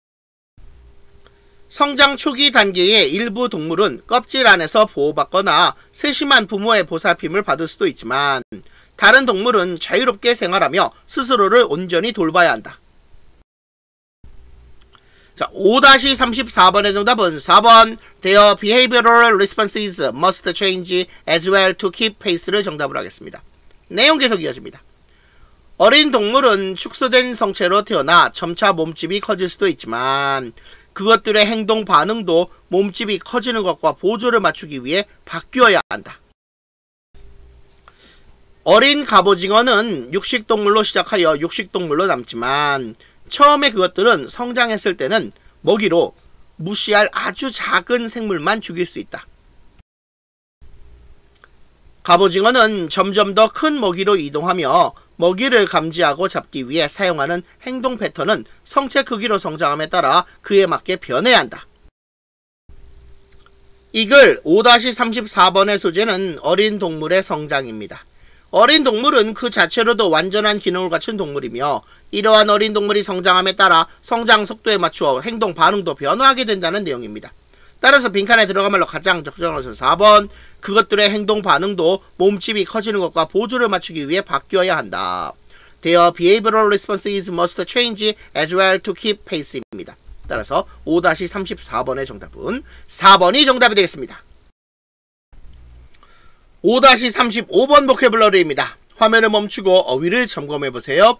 성장 초기 단계의 일부 동물은 껍질 안에서 보호받거나 세심한 부모의 보살핌을 받을 수도 있지만 다른 동물은 자유롭게 생활하며 스스로를 온전히 돌봐야 한다. 자, 오 삼십사 번의 정답은 사 번 Their behavioral responses must change as well to keep pace를 정답으로 하겠습니다. 내용 계속 이어집니다. 어린 동물은 축소된 성체로 태어나 점차 몸집이 커질 수도 있지만 그것들의 행동 반응도 몸집이 커지는 것과 보조를 맞추기 위해 바뀌어야 한다. 어린 갑오징어는 육식동물로 시작하여 육식동물로 남지만 처음에 그것들은 성장했을 때는 먹이로 무시할 아주 작은 생물만 죽일 수 있다. 갑오징어는 점점 더 큰 먹이로 이동하며 먹이를 감지하고 잡기 위해 사용하는 행동 패턴은 성체 크기로 성장함에 따라 그에 맞게 변해야 한다. 이글 오 삼십사 번의 소재는 어린 동물의 성장입니다. 어린 동물은 그 자체로도 완전한 기능을 갖춘 동물이며 이러한 어린 동물이 성장함에 따라 성장 속도에 맞추어 행동 반응도 변화하게 된다는 내용입니다. 따라서 빈칸에 들어간 말로 가장 적절한 것은 사 번, 그것들의 행동 반응도 몸집이 커지는 것과 보조를 맞추기 위해 바뀌어야 한다. Their behavioral responses must change as well to keep pace입니다. 따라서 오 삼십사 번의 정답은 사 번이 정답이 되겠습니다. 오 삼십오 번 보캐블러리입니다. 화면을 멈추고 어휘를 점검해보세요.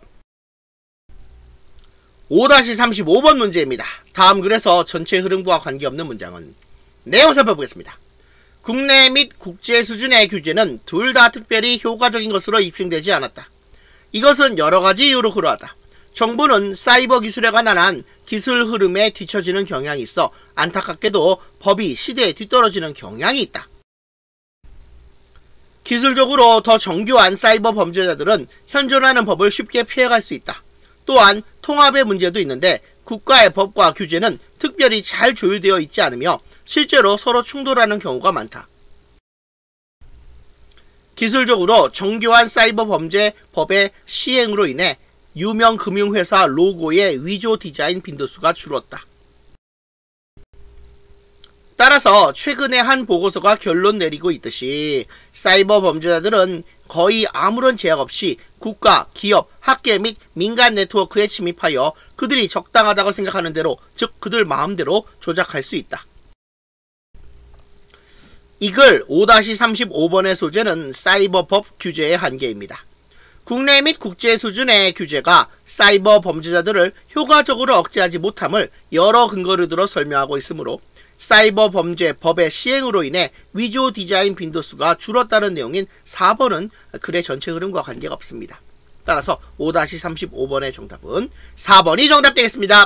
오 삼십오 번 문제입니다. 다음 글에서 전체 흐름과 관계없는 문장은 내용 살펴보겠습니다. 국내 및 국제 수준의 규제는 둘 다 특별히 효과적인 것으로 입증되지 않았다. 이것은 여러가지 이유로 그러하다. 정부는 사이버 기술에 관한 한 기술 흐름에 뒤처지는 경향이 있어 안타깝게도 법이 시대에 뒤떨어지는 경향이 있다. 기술적으로 더 정교한 사이버 범죄자들은 현존하는 법을 쉽게 피해갈 수 있다. 또한 통합의 문제도 있는데 국가의 법과 규제는 특별히 잘 조율되어 있지 않으며 실제로 서로 충돌하는 경우가 많다. 기술적으로 정교한 사이버 범죄 법의 시행으로 인해 유명 금융회사 로고의 위조 디자인 빈도수가 줄었다. 따라서 최근에 한 보고서가 결론 내리고 있듯이 사이버 범죄자들은 거의 아무런 제약 없이 국가, 기업, 학계 및 민간 네트워크에 침입하여 그들이 적당하다고 생각하는 대로, 즉 그들 마음대로 조작할 수 있다. 이글 오 삼십오 번의 소재는 사이버법 규제의 한계입니다. 국내 및 국제 수준의 규제가 사이버 범죄자들을 효과적으로 억제하지 못함을 여러 근거를 들어 설명하고 있으므로 사이버 범죄 법의 시행으로 인해 위조 디자인 빈도수가 줄었다는 내용인 사 번은 글의 전체 흐름과 관계가 없습니다. 따라서 오 삼십오 번의 정답은 사 번이 정답 되겠습니다.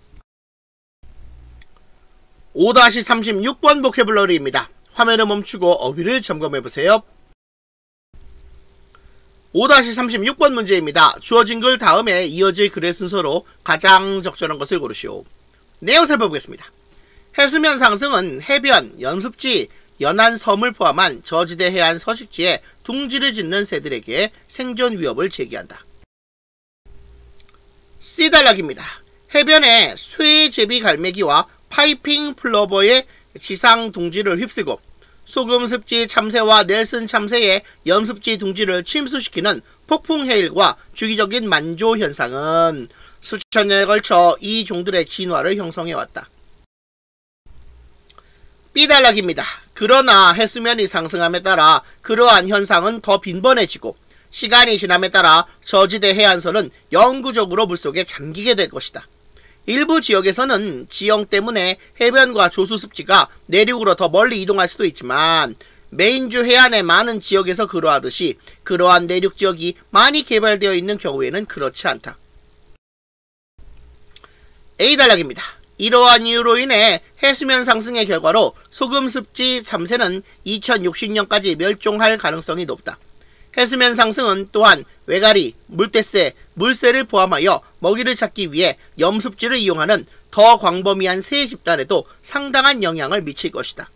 오 삼십육 번 보캐블러리입니다. 화면을 멈추고 어휘를 점검해보세요. 오 삼십육 번 문제입니다. 주어진 글 다음에 이어질 글의 순서로 가장 적절한 것을 고르시오. 내용 살펴보겠습니다. 해수면 상승은 해변, 연습지, 연안 섬을 포함한 저지대 해안 서식지에 둥지를 짓는 새들에게 생존 위협을 제기한다. C 단락입니다. 해변에 쇠제비 갈매기와 파이핑 플러버의 지상 둥지를 휩쓸고 소금습지 참새와 넬슨 참새의 염습지 둥지를 침수시키는 폭풍 해일과 주기적인 만조 현상은 수천 년에 걸쳐 이 종들의 진화를 형성해왔다. B 단락입니다. 그러나 해수면이 상승함에 따라 그러한 현상은 더 빈번해지고 시간이 지남에 따라 저지대 해안선은 영구적으로 물속에 잠기게 될 것이다. 일부 지역에서는 지형 때문에 해변과 조수습지가 내륙으로 더 멀리 이동할 수도 있지만 메인주 해안의 많은 지역에서 그러하듯이 그러한 내륙 지역이 많이 개발되어 있는 경우에는 그렇지 않다. A 단락입니다. 이러한 이유로 인해 해수면 상승의 결과로 소금습지 참새는 이천육십 년까지 멸종할 가능성이 높다. 해수면 상승은 또한 외가리, 물대새, 물새를 포함하여 먹이를 찾기 위해 염습지를 이용하는 더 광범위한 새 집단에도 상당한 영향을 미칠 것이다.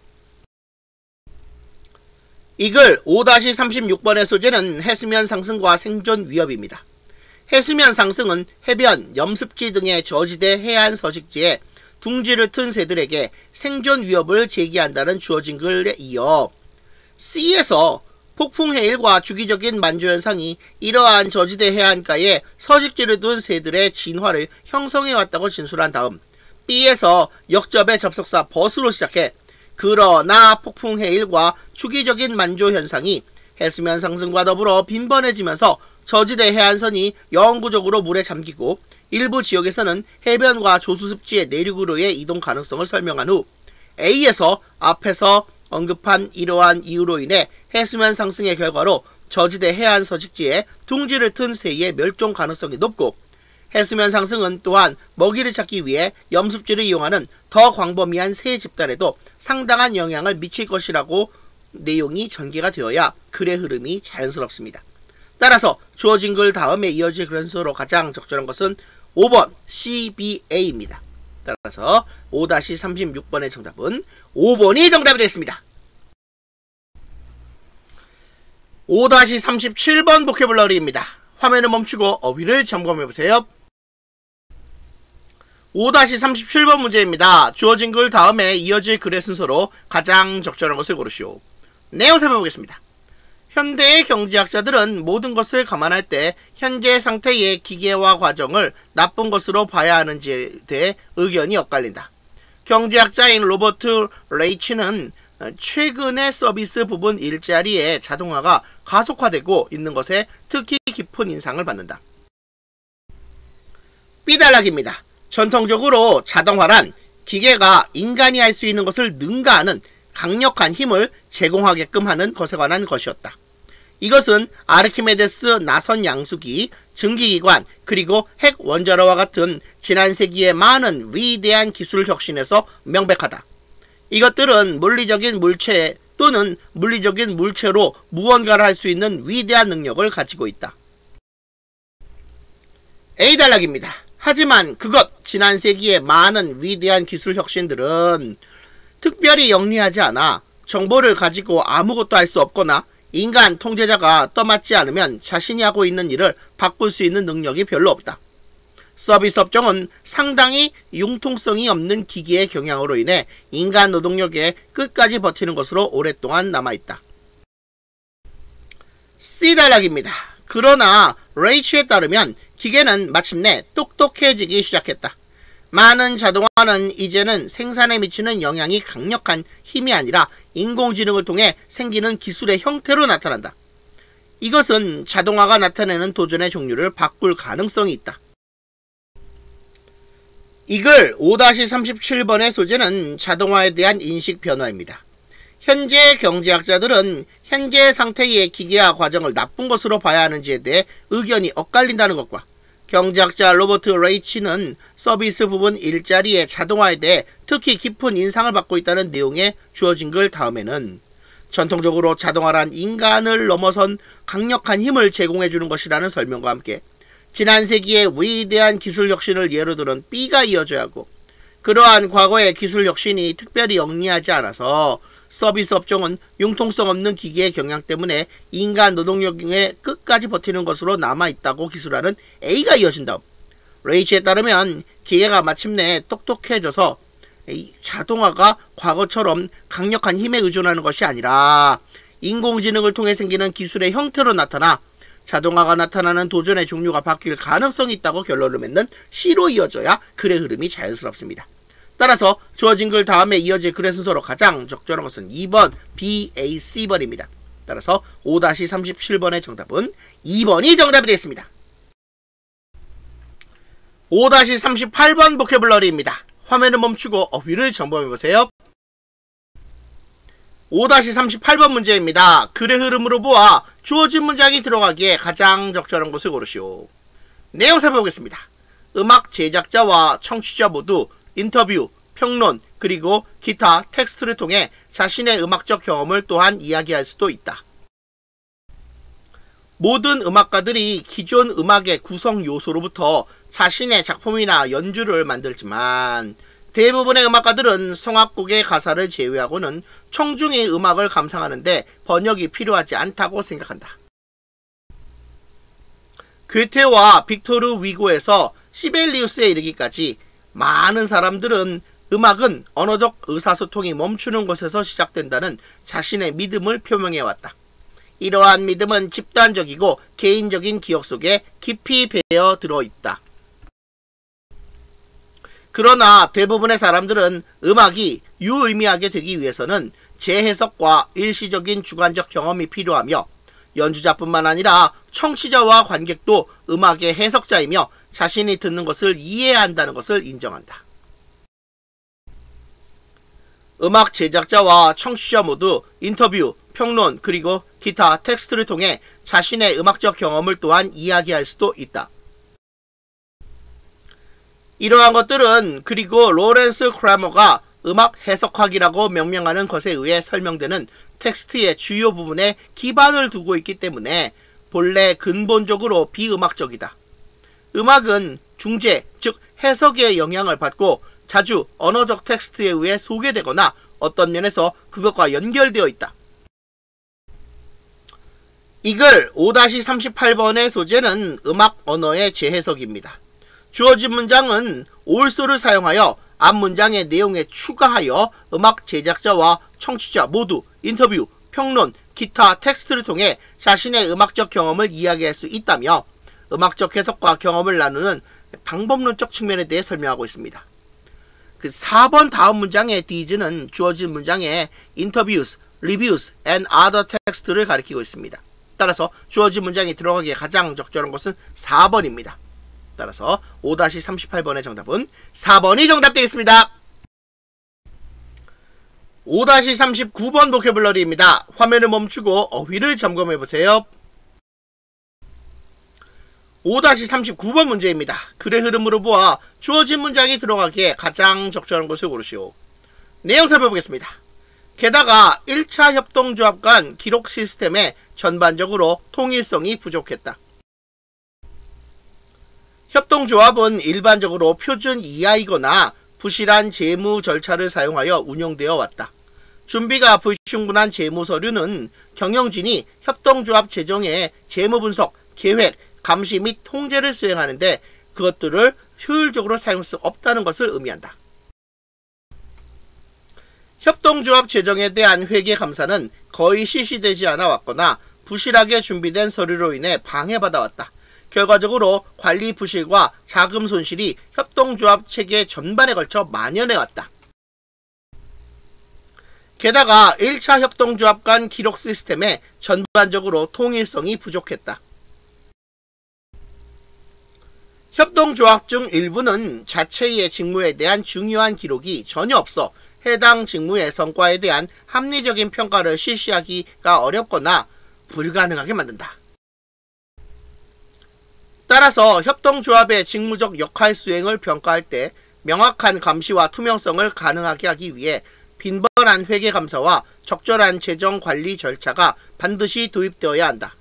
이글 오 삼십육 번의 소재는 해수면 상승과 생존 위협입니다. 해수면 상승은 해변, 염습지 등의 저지대 해안 서식지에 둥지를 튼 새들에게 생존 위협을 제기한다는 주어진 글에 이어 C에서 폭풍 해일과 주기적인 만조 현상이 이러한 저지대 해안가에 서식지를 둔 새들의 진화를 형성해왔다고 진술한 다음 B에서 역접의 접속사 but으로 시작해 그러나 폭풍 해일과 주기적인 만조 현상이 해수면 상승과 더불어 빈번해지면서 저지대 해안선이 영구적으로 물에 잠기고 일부 지역에서는 해변과 조수습지의 내륙으로의 이동 가능성을 설명한 후 A에서 앞에서 언급한 이러한 이유로 인해 해수면 상승의 결과로 저지대 해안 서식지에 둥지를 튼 새의 멸종 가능성이 높고 해수면 상승은 또한 먹이를 찾기 위해 염습지를 이용하는 더 광범위한 새 집단에도 상당한 영향을 미칠 것이라고 내용이 전개가 되어야 글의 흐름이 자연스럽습니다. 따라서 주어진 글 다음에 이어질 글의 순서로 가장 적절한 것은 오 번 씨 비 에이입니다. 따라서 오 삼십육 번의 정답은 오 번이 정답이 되겠습니다. 오 삼십칠 번 보캐블러리입니다. 화면을 멈추고 어휘를 점검해보세요. 오 삼십칠 번 문제입니다. 주어진 글 다음에 이어질 글의 순서로 가장 적절한 것을 고르시오. 내용 살펴보겠습니다. 현대의 경제학자들은 모든 것을 감안할 때 현재 상태의 기계화 과정을 나쁜 것으로 봐야 하는지에 대해 의견이 엇갈린다. 경제학자인 로버트 레이치는 최근의 서비스 부분 일자리의 자동화가 가속화되고 있는 것에 특히 깊은 인상을 받는다. 삐달락입니다. 전통적으로 자동화란 기계가 인간이 할 수 있는 것을 능가하는 강력한 힘을 제공하게끔 하는 것에 관한 것이었다. 이것은 아르키메데스 나선 양수기, 증기기관, 그리고 핵 원자로와 같은 지난 세기의 많은 위대한 기술 혁신에서 명백하다. 이것들은 물리적인 물체 또는 물리적인 물체로 무언가를 할 수 있는 위대한 능력을 가지고 있다. A단락입니다. 하지만 그것, 지난 세기의 많은 위대한 기술 혁신들은 특별히 영리하지 않아 정보를 가지고 아무것도 할 수 없거나 인간 통제자가 떠맡지 않으면 자신이 하고 있는 일을 바꿀 수 있는 능력이 별로 없다. 서비스 업종은 상당히 융통성이 없는 기기의 경향으로 인해 인간 노동력에 끝까지 버티는 것으로 오랫동안 남아있다. C단락입니다. 그러나 레이치에 따르면 기계는 마침내 똑똑해지기 시작했다. 많은 자동화는 이제는 생산에 미치는 영향이 강력한 힘이 아니라 인공지능을 통해 생기는 기술의 형태로 나타난다. 이것은 자동화가 나타내는 도전의 종류를 바꿀 가능성이 있다. 이 글 오 삼십칠 번의 소재는 자동화에 대한 인식 변화입니다. 현재 경제학자들은 현재 상태의 기계화 과정을 나쁜 것으로 봐야 하는지에 대해 의견이 엇갈린다는 것과 경제학자 로버트 레이치는 서비스 부분 일자리의 자동화에 대해 특히 깊은 인상을 받고 있다는 내용의 주어진 글 다음에는 전통적으로 자동화란 인간을 넘어선 강력한 힘을 제공해주는 것이라는 설명과 함께 지난 세기의 위대한 기술 혁신을 예로 들은 B가 이어져야 하고 그러한 과거의 기술 혁신이 특별히 영리하지 않아서 서비스 업종은 융통성 없는 기계의 경향 때문에 인간 노동력에 끝까지 버티는 것으로 남아있다고 기술하는 A가 이어진 다음 레이치에 따르면 기계가 마침내 똑똑해져서 자동화가 과거처럼 강력한 힘에 의존하는 것이 아니라 인공지능을 통해 생기는 기술의 형태로 나타나 자동화가 나타나는 도전의 종류가 바뀔 가능성이 있다고 결론을 맺는 C로 이어져야 글의 흐름이 자연스럽습니다. 따라서 주어진 글 다음에 이어질 글의 순서로 가장 적절한 것은 이 번 비 에이 씨 번입니다. 따라서 오 삼십칠 번의 정답은 이 번이 정답이 되겠습니다. 오 삼십팔 번 보캐블러리입니다. 화면을 멈추고 어휘를 점검해보세요. 오 삼십팔 번 문제입니다. 글의 흐름으로 보아 주어진 문장이 들어가기에 가장 적절한 것을 고르시오. 내용 살펴보겠습니다. 음악 제작자와 청취자 모두 인터뷰, 평론, 그리고 기타 텍스트를 통해 자신의 음악적 경험을 또한 이야기할 수도 있다. 모든 음악가들이 기존 음악의 구성 요소로부터 자신의 작품이나 연주를 만들지만 대부분의 음악가들은 성악곡의 가사를 제외하고는 청중의 음악을 감상하는데 번역이 필요하지 않다고 생각한다. 괴테와 빅토르 위고에서 시벨리우스에 이르기까지 많은 사람들은 음악은 언어적 의사소통이 멈추는 곳에서 시작된다는 자신의 믿음을 표명해왔다. 이러한 믿음은 집단적이고 개인적인 기억 속에 깊이 배어 들어있다. 그러나 대부분의 사람들은 음악이 유의미하게 되기 위해서는 재해석과 일시적인 주관적 경험이 필요하며 연주자뿐만 아니라 청취자와 관객도 음악의 해석자이며 자신이 듣는 것을 이해해야 한다는 것을 인정한다. 음악 제작자와 청취자 모두 인터뷰, 평론, 그리고 기타 텍스트를 통해 자신의 음악적 경험을 또한 이야기할 수도 있다. 이러한 것들은 그리고 로렌스 크래머가 음악 해석학이라고 명명하는 것에 의해 설명되는 텍스트의 주요 부분에 기반을 두고 있기 때문에 본래 근본적으로 비음악적이다. 음악은 중재, 즉 해석의 영향을 받고 자주 언어적 텍스트에 의해 소개되거나 어떤 면에서 그것과 연결되어 있다. 이글 오 삼십팔 번의 소재는 음악 언어의 재해석입니다. 주어진 문장은 올소를 사용하여 앞 문장의 내용에 추가하여 음악 제작자와 청취자 모두 인터뷰, 평론, 기타 텍스트를 통해 자신의 음악적 경험을 이야기할 수 있다며 음악적 해석과 경험을 나누는 방법론적 측면에 대해 설명하고 있습니다. 그 사 번 다음 문장의 these는 주어진 문장의 interviews, reviews, and other text를 가리키고 있습니다. 따라서 주어진 문장이 들어가기에 가장 적절한 것은 사 번입니다. 따라서 오 삼십팔 번의 정답은 사 번이 정답되겠습니다. 오 삼십구 번 보캐블러리입니다. 화면을 멈추고 어휘를 점검해보세요. 오 삼십구 번 문제입니다. 글의 흐름으로 보아 주어진 문장이 들어가기에 가장 적절한 것을 고르시오. 내용 살펴보겠습니다. 게다가 일 차 협동조합 간 기록 시스템에 전반적으로 통일성이 부족했다. 협동조합은 일반적으로 표준 이하이거나 부실한 재무 절차를 사용하여 운영되어 왔다. 준비가 불충분한 재무 서류는 경영진이 협동조합 재정의 재무 분석, 계획, 감시 및 통제를 수행하는데 그것들을 효율적으로 사용할 수 없다는 것을 의미한다. 협동조합 재정에 대한 회계 감사는 거의 실시되지 않아 왔거나 부실하게 준비된 서류로 인해 방해받아 왔다. 결과적으로 관리 부실과 자금 손실이 협동조합 체계 전반에 걸쳐 만연해 왔다. 게다가 일 차 협동조합 간 기록 시스템에 전반적으로 통일성이 부족했다. 협동조합 중 일부는 자체의 직무에 대한 중요한 기록이 전혀 없어 해당 직무의 성과에 대한 합리적인 평가를 실시하기가 어렵거나 불가능하게 만든다. 따라서 협동조합의 직무적 역할 수행을 평가할 때 명확한 감시와 투명성을 가능하게 하기 위해 빈번한 회계감사와 적절한 재정관리 절차가 반드시 도입되어야 한다.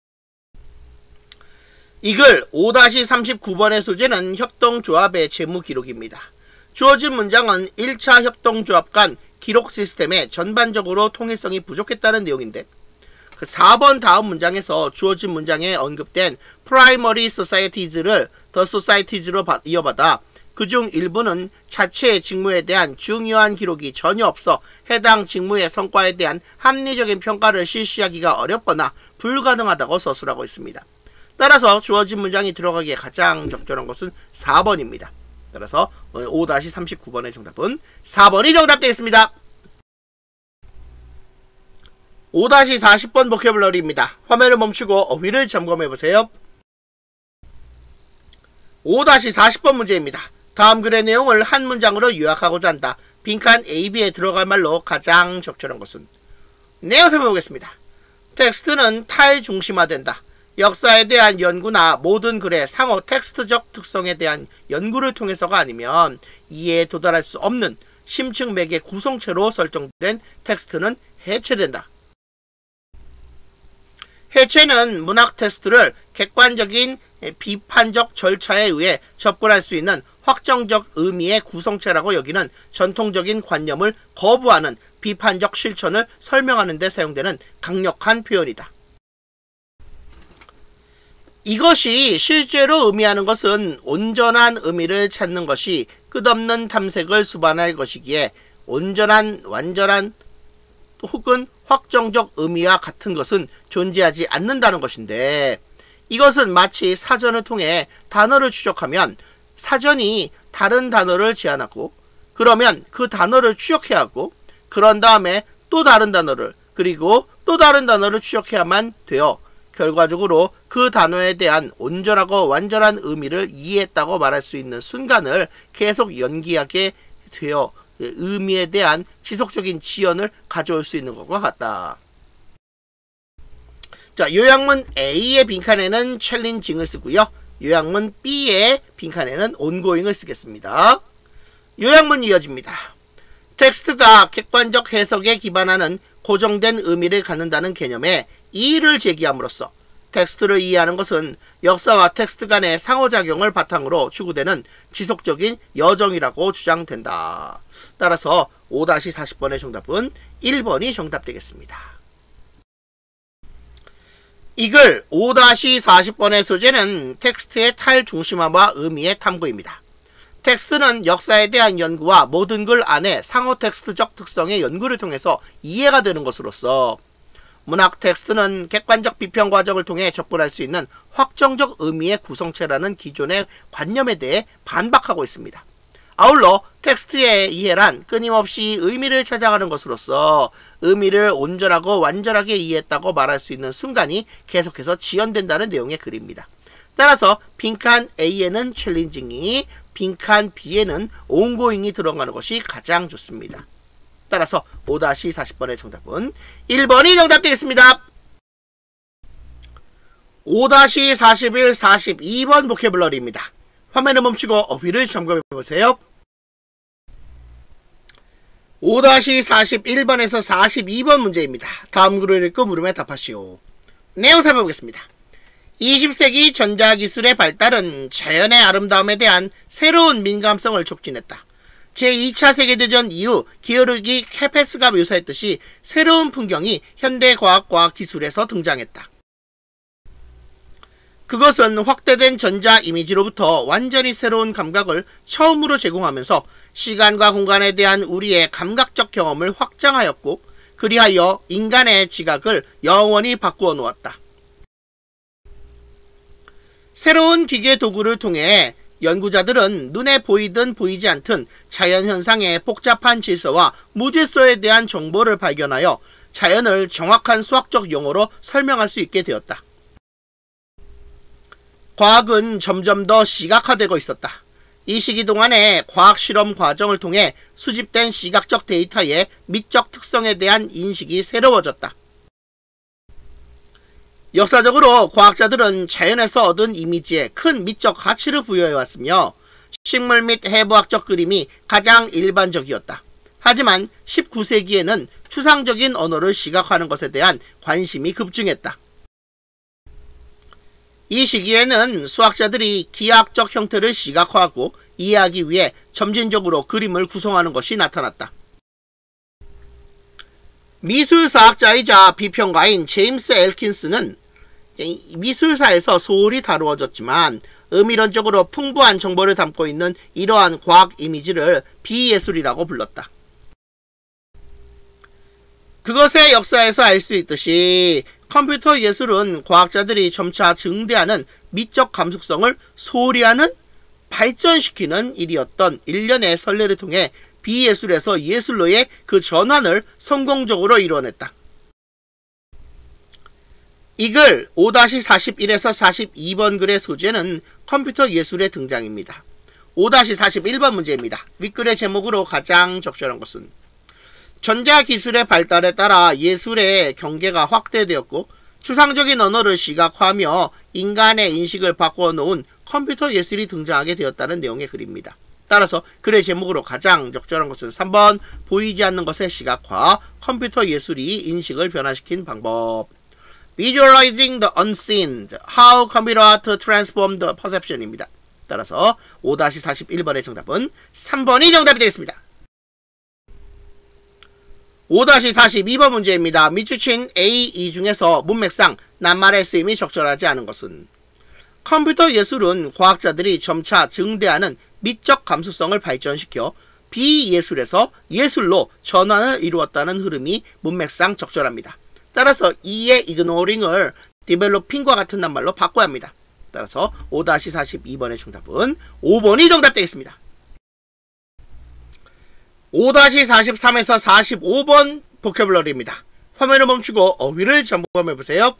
이글 오 삼십구 번의 소재는 협동조합의 재무기록입니다. 주어진 문장은 일 차 협동조합 간 기록 시스템에 전반적으로 통일성이 부족했다는 내용인데 그 사 번 다음 문장에서 주어진 문장에 언급된 primary societies를 the societies로 이어받아 그중 일부는 자체의 직무에 대한 중요한 기록이 전혀 없어 해당 직무의 성과에 대한 합리적인 평가를 실시하기가 어렵거나 불가능하다고 서술하고 있습니다. 따라서 주어진 문장이 들어가기에 가장 적절한 것은 사 번입니다. 따라서 오 삼십구 번의 정답은 사 번이 정답되겠습니다. 오 사십 번 보캐블러리입니다. 화면을 멈추고 어휘를 점검해보세요. 오 사십 번 문제입니다. 다음 글의 내용을 한 문장으로 요약하고자 한다. 빈칸 A, B에 들어갈 말로 가장 적절한 것은 내용 살펴보겠습니다. 텍스트는 탈중심화된다. 역사에 대한 연구나 모든 글의 상호 텍스트적 특성에 대한 연구를 통해서가 아니면 이해에 도달할 수 없는 심층 맥의 구성체로 설정된 텍스트는 해체된다. 해체는 문학 텍스트를 객관적인 비판적 절차에 의해 접근할 수 있는 확정적 의미의 구성체라고 여기는 전통적인 관념을 거부하는 비판적 실천을 설명하는 데 사용되는 강력한 표현이다. 이것이 실제로 의미하는 것은 온전한 의미를 찾는 것이 끝없는 탐색을 수반할 것이기에 온전한, 완전한 혹은 확정적 의미와 같은 것은 존재하지 않는다는 것인데 이것은 마치 사전을 통해 단어를 추적하면 사전이 다른 단어를 제안하고 그러면 그 단어를 추적해야 하고 그런 다음에 또 다른 단어를 그리고 또 다른 단어를 추적해야만 되어 결과적으로 그 단어에 대한 온전하고 완전한 의미를 이해했다고 말할 수 있는 순간을 계속 연기하게 되어 의미에 대한 지속적인 지연을 가져올 수 있는 것과 같다. 자, 요약문 A의 빈칸에는 챌린징을 쓰고요. 요약문 B의 빈칸에는 ongoing을 쓰겠습니다. 요약문이 이어집니다. 텍스트가 객관적 해석에 기반하는 고정된 의미를 갖는다는 개념에 이의를 제기함으로써 텍스트를 이해하는 것은 역사와 텍스트 간의 상호작용을 바탕으로 추구되는 지속적인 여정이라고 주장된다. 따라서 오 사십 번의 정답은 일 번이 정답 되겠습니다. 이 글 오 사십 번의 소재는 텍스트의 탈중심화와 의미의 탐구입니다. 텍스트는 역사에 대한 연구와 모든 글 안에 상호 텍스트적 특성의 연구를 통해서 이해가 되는 것으로서 문학 텍스트는 객관적 비평 과정을 통해 접근할 수 있는 확정적 의미의 구성체라는 기존의 관념에 대해 반박하고 있습니다. 아울러 텍스트의 이해란 끊임없이 의미를 찾아가는 것으로서 의미를 온전하고 완전하게 이해했다고 말할 수 있는 순간이 계속해서 지연된다는 내용의 글입니다. 따라서 빈칸 A에는 챌린징이, 빈칸 B에는 온고잉이 들어가는 것이 가장 좋습니다. 따라서 오 사십 번의 정답은 일 번이 정답 되겠습니다. 오 사십일, 사십이 번 보캐블러리입니다. 화면을 멈추고 어휘를 점검해보세요. 오 사십일 번에서 사십이 번 문제입니다. 다음 글을 읽고 물음에 답하시오. 내용 살펴보겠습니다. 이십 세기 전자기술의 발달은 자연의 아름다움에 대한 새로운 민감성을 촉진했다. 제이 차 세계대전 이후 기어르기 케페스가 묘사했듯이 새로운 풍경이 현대과학과 기술에서 등장했다. 그것은 확대된 전자 이미지로부터 완전히 새로운 감각을 처음으로 제공하면서 시간과 공간에 대한 우리의 감각적 경험을 확장하였고, 그리하여 인간의 지각을 영원히 바꾸어 놓았다. 새로운 기계 도구를 통해 연구자들은 눈에 보이든 보이지 않든 자연현상의 복잡한 질서와 무질서에 대한 정보를 발견하여 자연을 정확한 수학적 용어로 설명할 수 있게 되었다. 과학은 점점 더 시각화되고 있었다. 이 시기 동안에 과학 실험 과정을 통해 수집된 시각적 데이터의 미적 특성에 대한 인식이 새로워졌다. 역사적으로 과학자들은 자연에서 얻은 이미지에 큰 미적 가치를 부여해왔으며 식물 및 해부학적 그림이 가장 일반적이었다. 하지만 십구 세기에는 추상적인 언어를 시각화하는 것에 대한 관심이 급증했다. 이 시기에는 수학자들이 기하학적 형태를 시각화하고 이해하기 위해 점진적으로 그림을 구성하는 것이 나타났다. 미술사학자이자 비평가인 제임스 엘킨스는 미술사에서 소홀히 다루어졌지만 의미론적으로 풍부한 정보를 담고 있는 이러한 과학 이미지를 비예술이라고 불렀다. 그것의 역사에서 알 수 있듯이 컴퓨터 예술은 과학자들이 점차 증대하는 미적 감수성을 소홀히 하는, 발전시키는 일이었던 일련의 선례를 통해 비예술에서 예술로의 그 전환을 성공적으로 이뤄냈다. 이 글 오 사십일에서 사십이 번 글의 소재는 컴퓨터 예술의 등장입니다. 오 사십일 번 문제입니다. 윗글의 제목으로 가장 적절한 것은 전자기술의 발달에 따라 예술의 경계가 확대되었고 추상적인 언어를 시각화하며 인간의 인식을 바꾸어 놓은 컴퓨터 예술이 등장하게 되었다는 내용의 글입니다. 따라서 글의 제목으로 가장 적절한 것은 삼 번 보이지 않는 것의 시각화, 컴퓨터 예술이 인식을 변화시킨 방법. Visualizing the unseen, how computer art transformed perception입니다. 따라서 오 사십일 번의 정답은 삼 번이 정답이 되겠습니다. 오 사십이 번 문제입니다. 밑주친 A, 이 중에서 문맥상 낱말의 쓰임이 적절하지 않은 것은 컴퓨터 예술은 과학자들이 점차 증대하는 미적 감수성을 발전시켜 비예술에서 예술로 전환을 이루었다는 흐름이 문맥상 적절합니다. 따라서 이의 ignoring을 developing과 같은 낱말로 바꿔야 합니다. 따라서 오 사십이 번의 정답은 오 번이 정답 되겠습니다. 오 사십삼에서 사십오 번 보캐블러리입니다. 화면을 멈추고 어휘를 점검해보세요.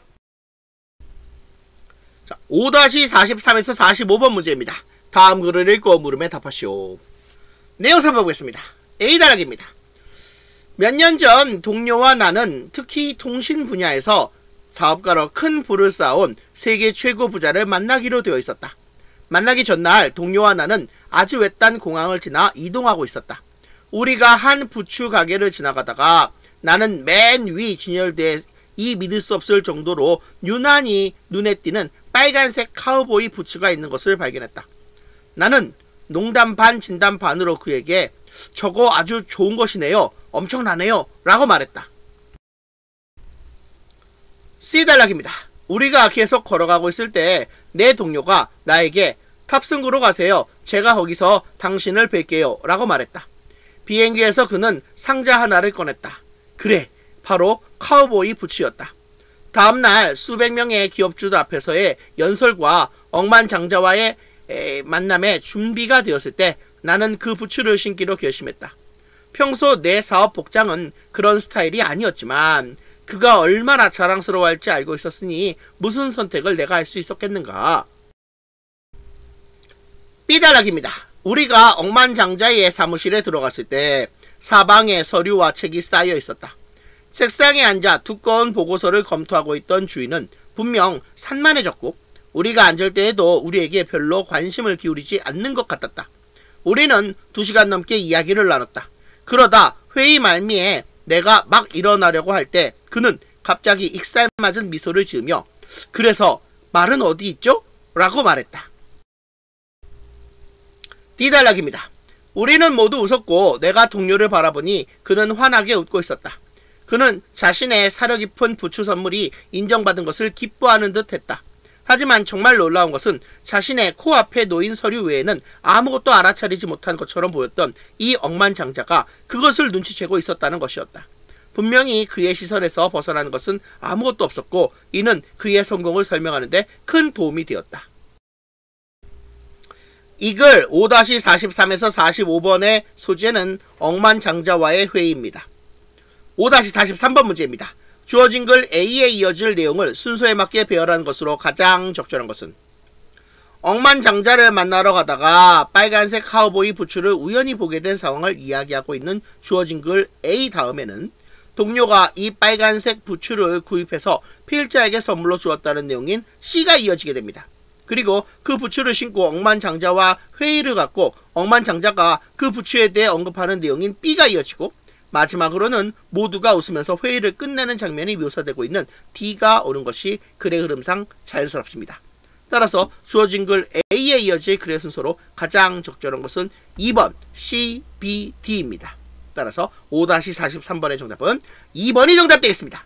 자, 오 사십삼에서 사십오 번 문제입니다. 다음 글을 읽고 물음에 답하시오. 내용 살펴보겠습니다. A 단락입니다. 몇 년 전 동료와 나는 특히 통신 분야에서 사업가로 큰 부를 쌓아온 세계 최고 부자를 만나기로 되어 있었다. 만나기 전날 동료와 나는 아주 외딴 공항을 지나 이동하고 있었다. 우리가 한 부추 가게를 지나가다가 나는 맨 위 진열대에 이 믿을 수 없을 정도로 유난히 눈에 띄는 빨간색 카우보이 부츠가 있는 것을 발견했다. 나는 농담 반 진담 반으로 그에게 저거 아주 좋은 것이네요. 엄청나네요. 라고 말했다. C단락입니다. 우리가 계속 걸어가고 있을 때 내 동료가 나에게 탑승구로 가세요. 제가 거기서 당신을 뵐게요. 라고 말했다. 비행기에서 그는 상자 하나를 꺼냈다. 그래, 바로 카우보이 부츠였다. 다음날 수백 명의 기업주들 앞에서의 연설과 억만장자와의 에, 만남의 준비가 되었을 때 나는 그 부츠를 신기로 결심했다. 평소 내 사업 복장은 그런 스타일이 아니었지만 그가 얼마나 자랑스러워할지 알고 있었으니 무슨 선택을 내가 할 수 있었겠는가. B단락입니다. 우리가 억만장자의 사무실에 들어갔을 때 사방에 서류와 책이 쌓여 있었다. 책상에 앉아 두꺼운 보고서를 검토하고 있던 주인은 분명 산만해졌고 우리가 앉을 때에도 우리에게 별로 관심을 기울이지 않는 것 같았다. 우리는 두 시간 넘게 이야기를 나눴다. 그러다 회의 말미에 내가 막 일어나려고 할 때 그는 갑자기 익살맞은 미소를 지으며 그래서 말은 어디 있죠? 라고 말했다. D단락입니다. 우리는 모두 웃었고 내가 동료를 바라보니 그는 환하게 웃고 있었다. 그는 자신의 사려 깊은 부츠 선물이 인정받은 것을 기뻐하는 듯 했다. 하지만 정말 놀라운 것은 자신의 코앞에 놓인 서류 외에는 아무것도 알아차리지 못한 것처럼 보였던 이 억만장자가 그것을 눈치채고 있었다는 것이었다. 분명히 그의 시선에서 벗어나는 것은 아무것도 없었고 이는 그의 성공을 설명하는 데 큰 도움이 되었다. 이글 오 사십삼에서 사십오 번의 소재는 억만장자와의 회의입니다. 오 사십삼 번 문제입니다. 주어진 글 A에 이어질 내용을 순서에 맞게 배열한 것으로 가장 적절한 것은 억만장자를 만나러 가다가 빨간색 카우보이 부츠를 우연히 보게 된 상황을 이야기하고 있는 주어진 글 A 다음에는 동료가 이 빨간색 부츠를 구입해서 필자에게 선물로 주었다는 내용인 C가 이어지게 됩니다. 그리고 그 부츠를 신고 억만장자와 회의를 갖고 억만장자가 그 부츠에 대해 언급하는 내용인 B가 이어지고 마지막으로는 모두가 웃으면서 회의를 끝내는 장면이 묘사되고 있는 D가 오는 것이 글의 흐름상 자연스럽습니다. 따라서 주어진 글 A에 이어질 글의 순서로 가장 적절한 것은 이 번 C, B, D입니다. 따라서 오 사십삼 번의 정답은 이 번이 정답되겠습니다.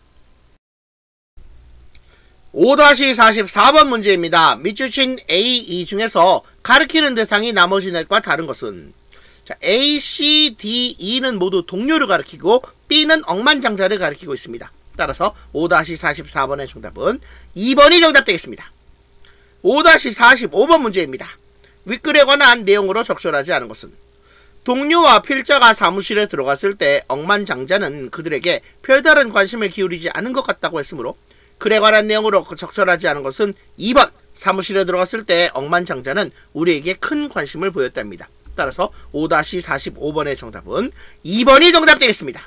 오 사십사 번 문제입니다. 밑줄 친 A, E 중에서 가리키는 대상이 나머지 넷과 다른 것은 자, A, C, D, E는 모두 동료를 가리키고 B는 억만장자를 가리키고 있습니다. 따라서 오 사십사 번의 정답은 이 번이 정답되겠습니다. 오 사십오 번 문제입니다. 윗글에 관한 내용으로 적절하지 않은 것은 동료와 필자가 사무실에 들어갔을 때 억만장자는 그들에게 별다른 관심을 기울이지 않은 것 같다고 했으므로 글에 관한 내용으로 적절하지 않은 것은 이 번 사무실에 들어갔을 때 억만장자는 우리에게 큰 관심을 보였답니다. 따라서 오 사십오 번의 정답은 이 번이 정답되겠습니다.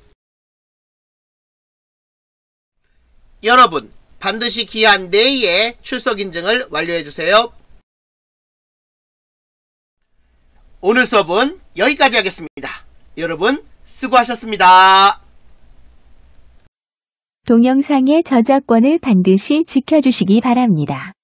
여러분, 반드시 기한 내일에 출석 인증을 완료해주세요. 오늘 수업은 여기까지 하겠습니다. 여러분, 수고하셨습니다. 동영상의 저작권을 반드시 지켜주시기 바랍니다.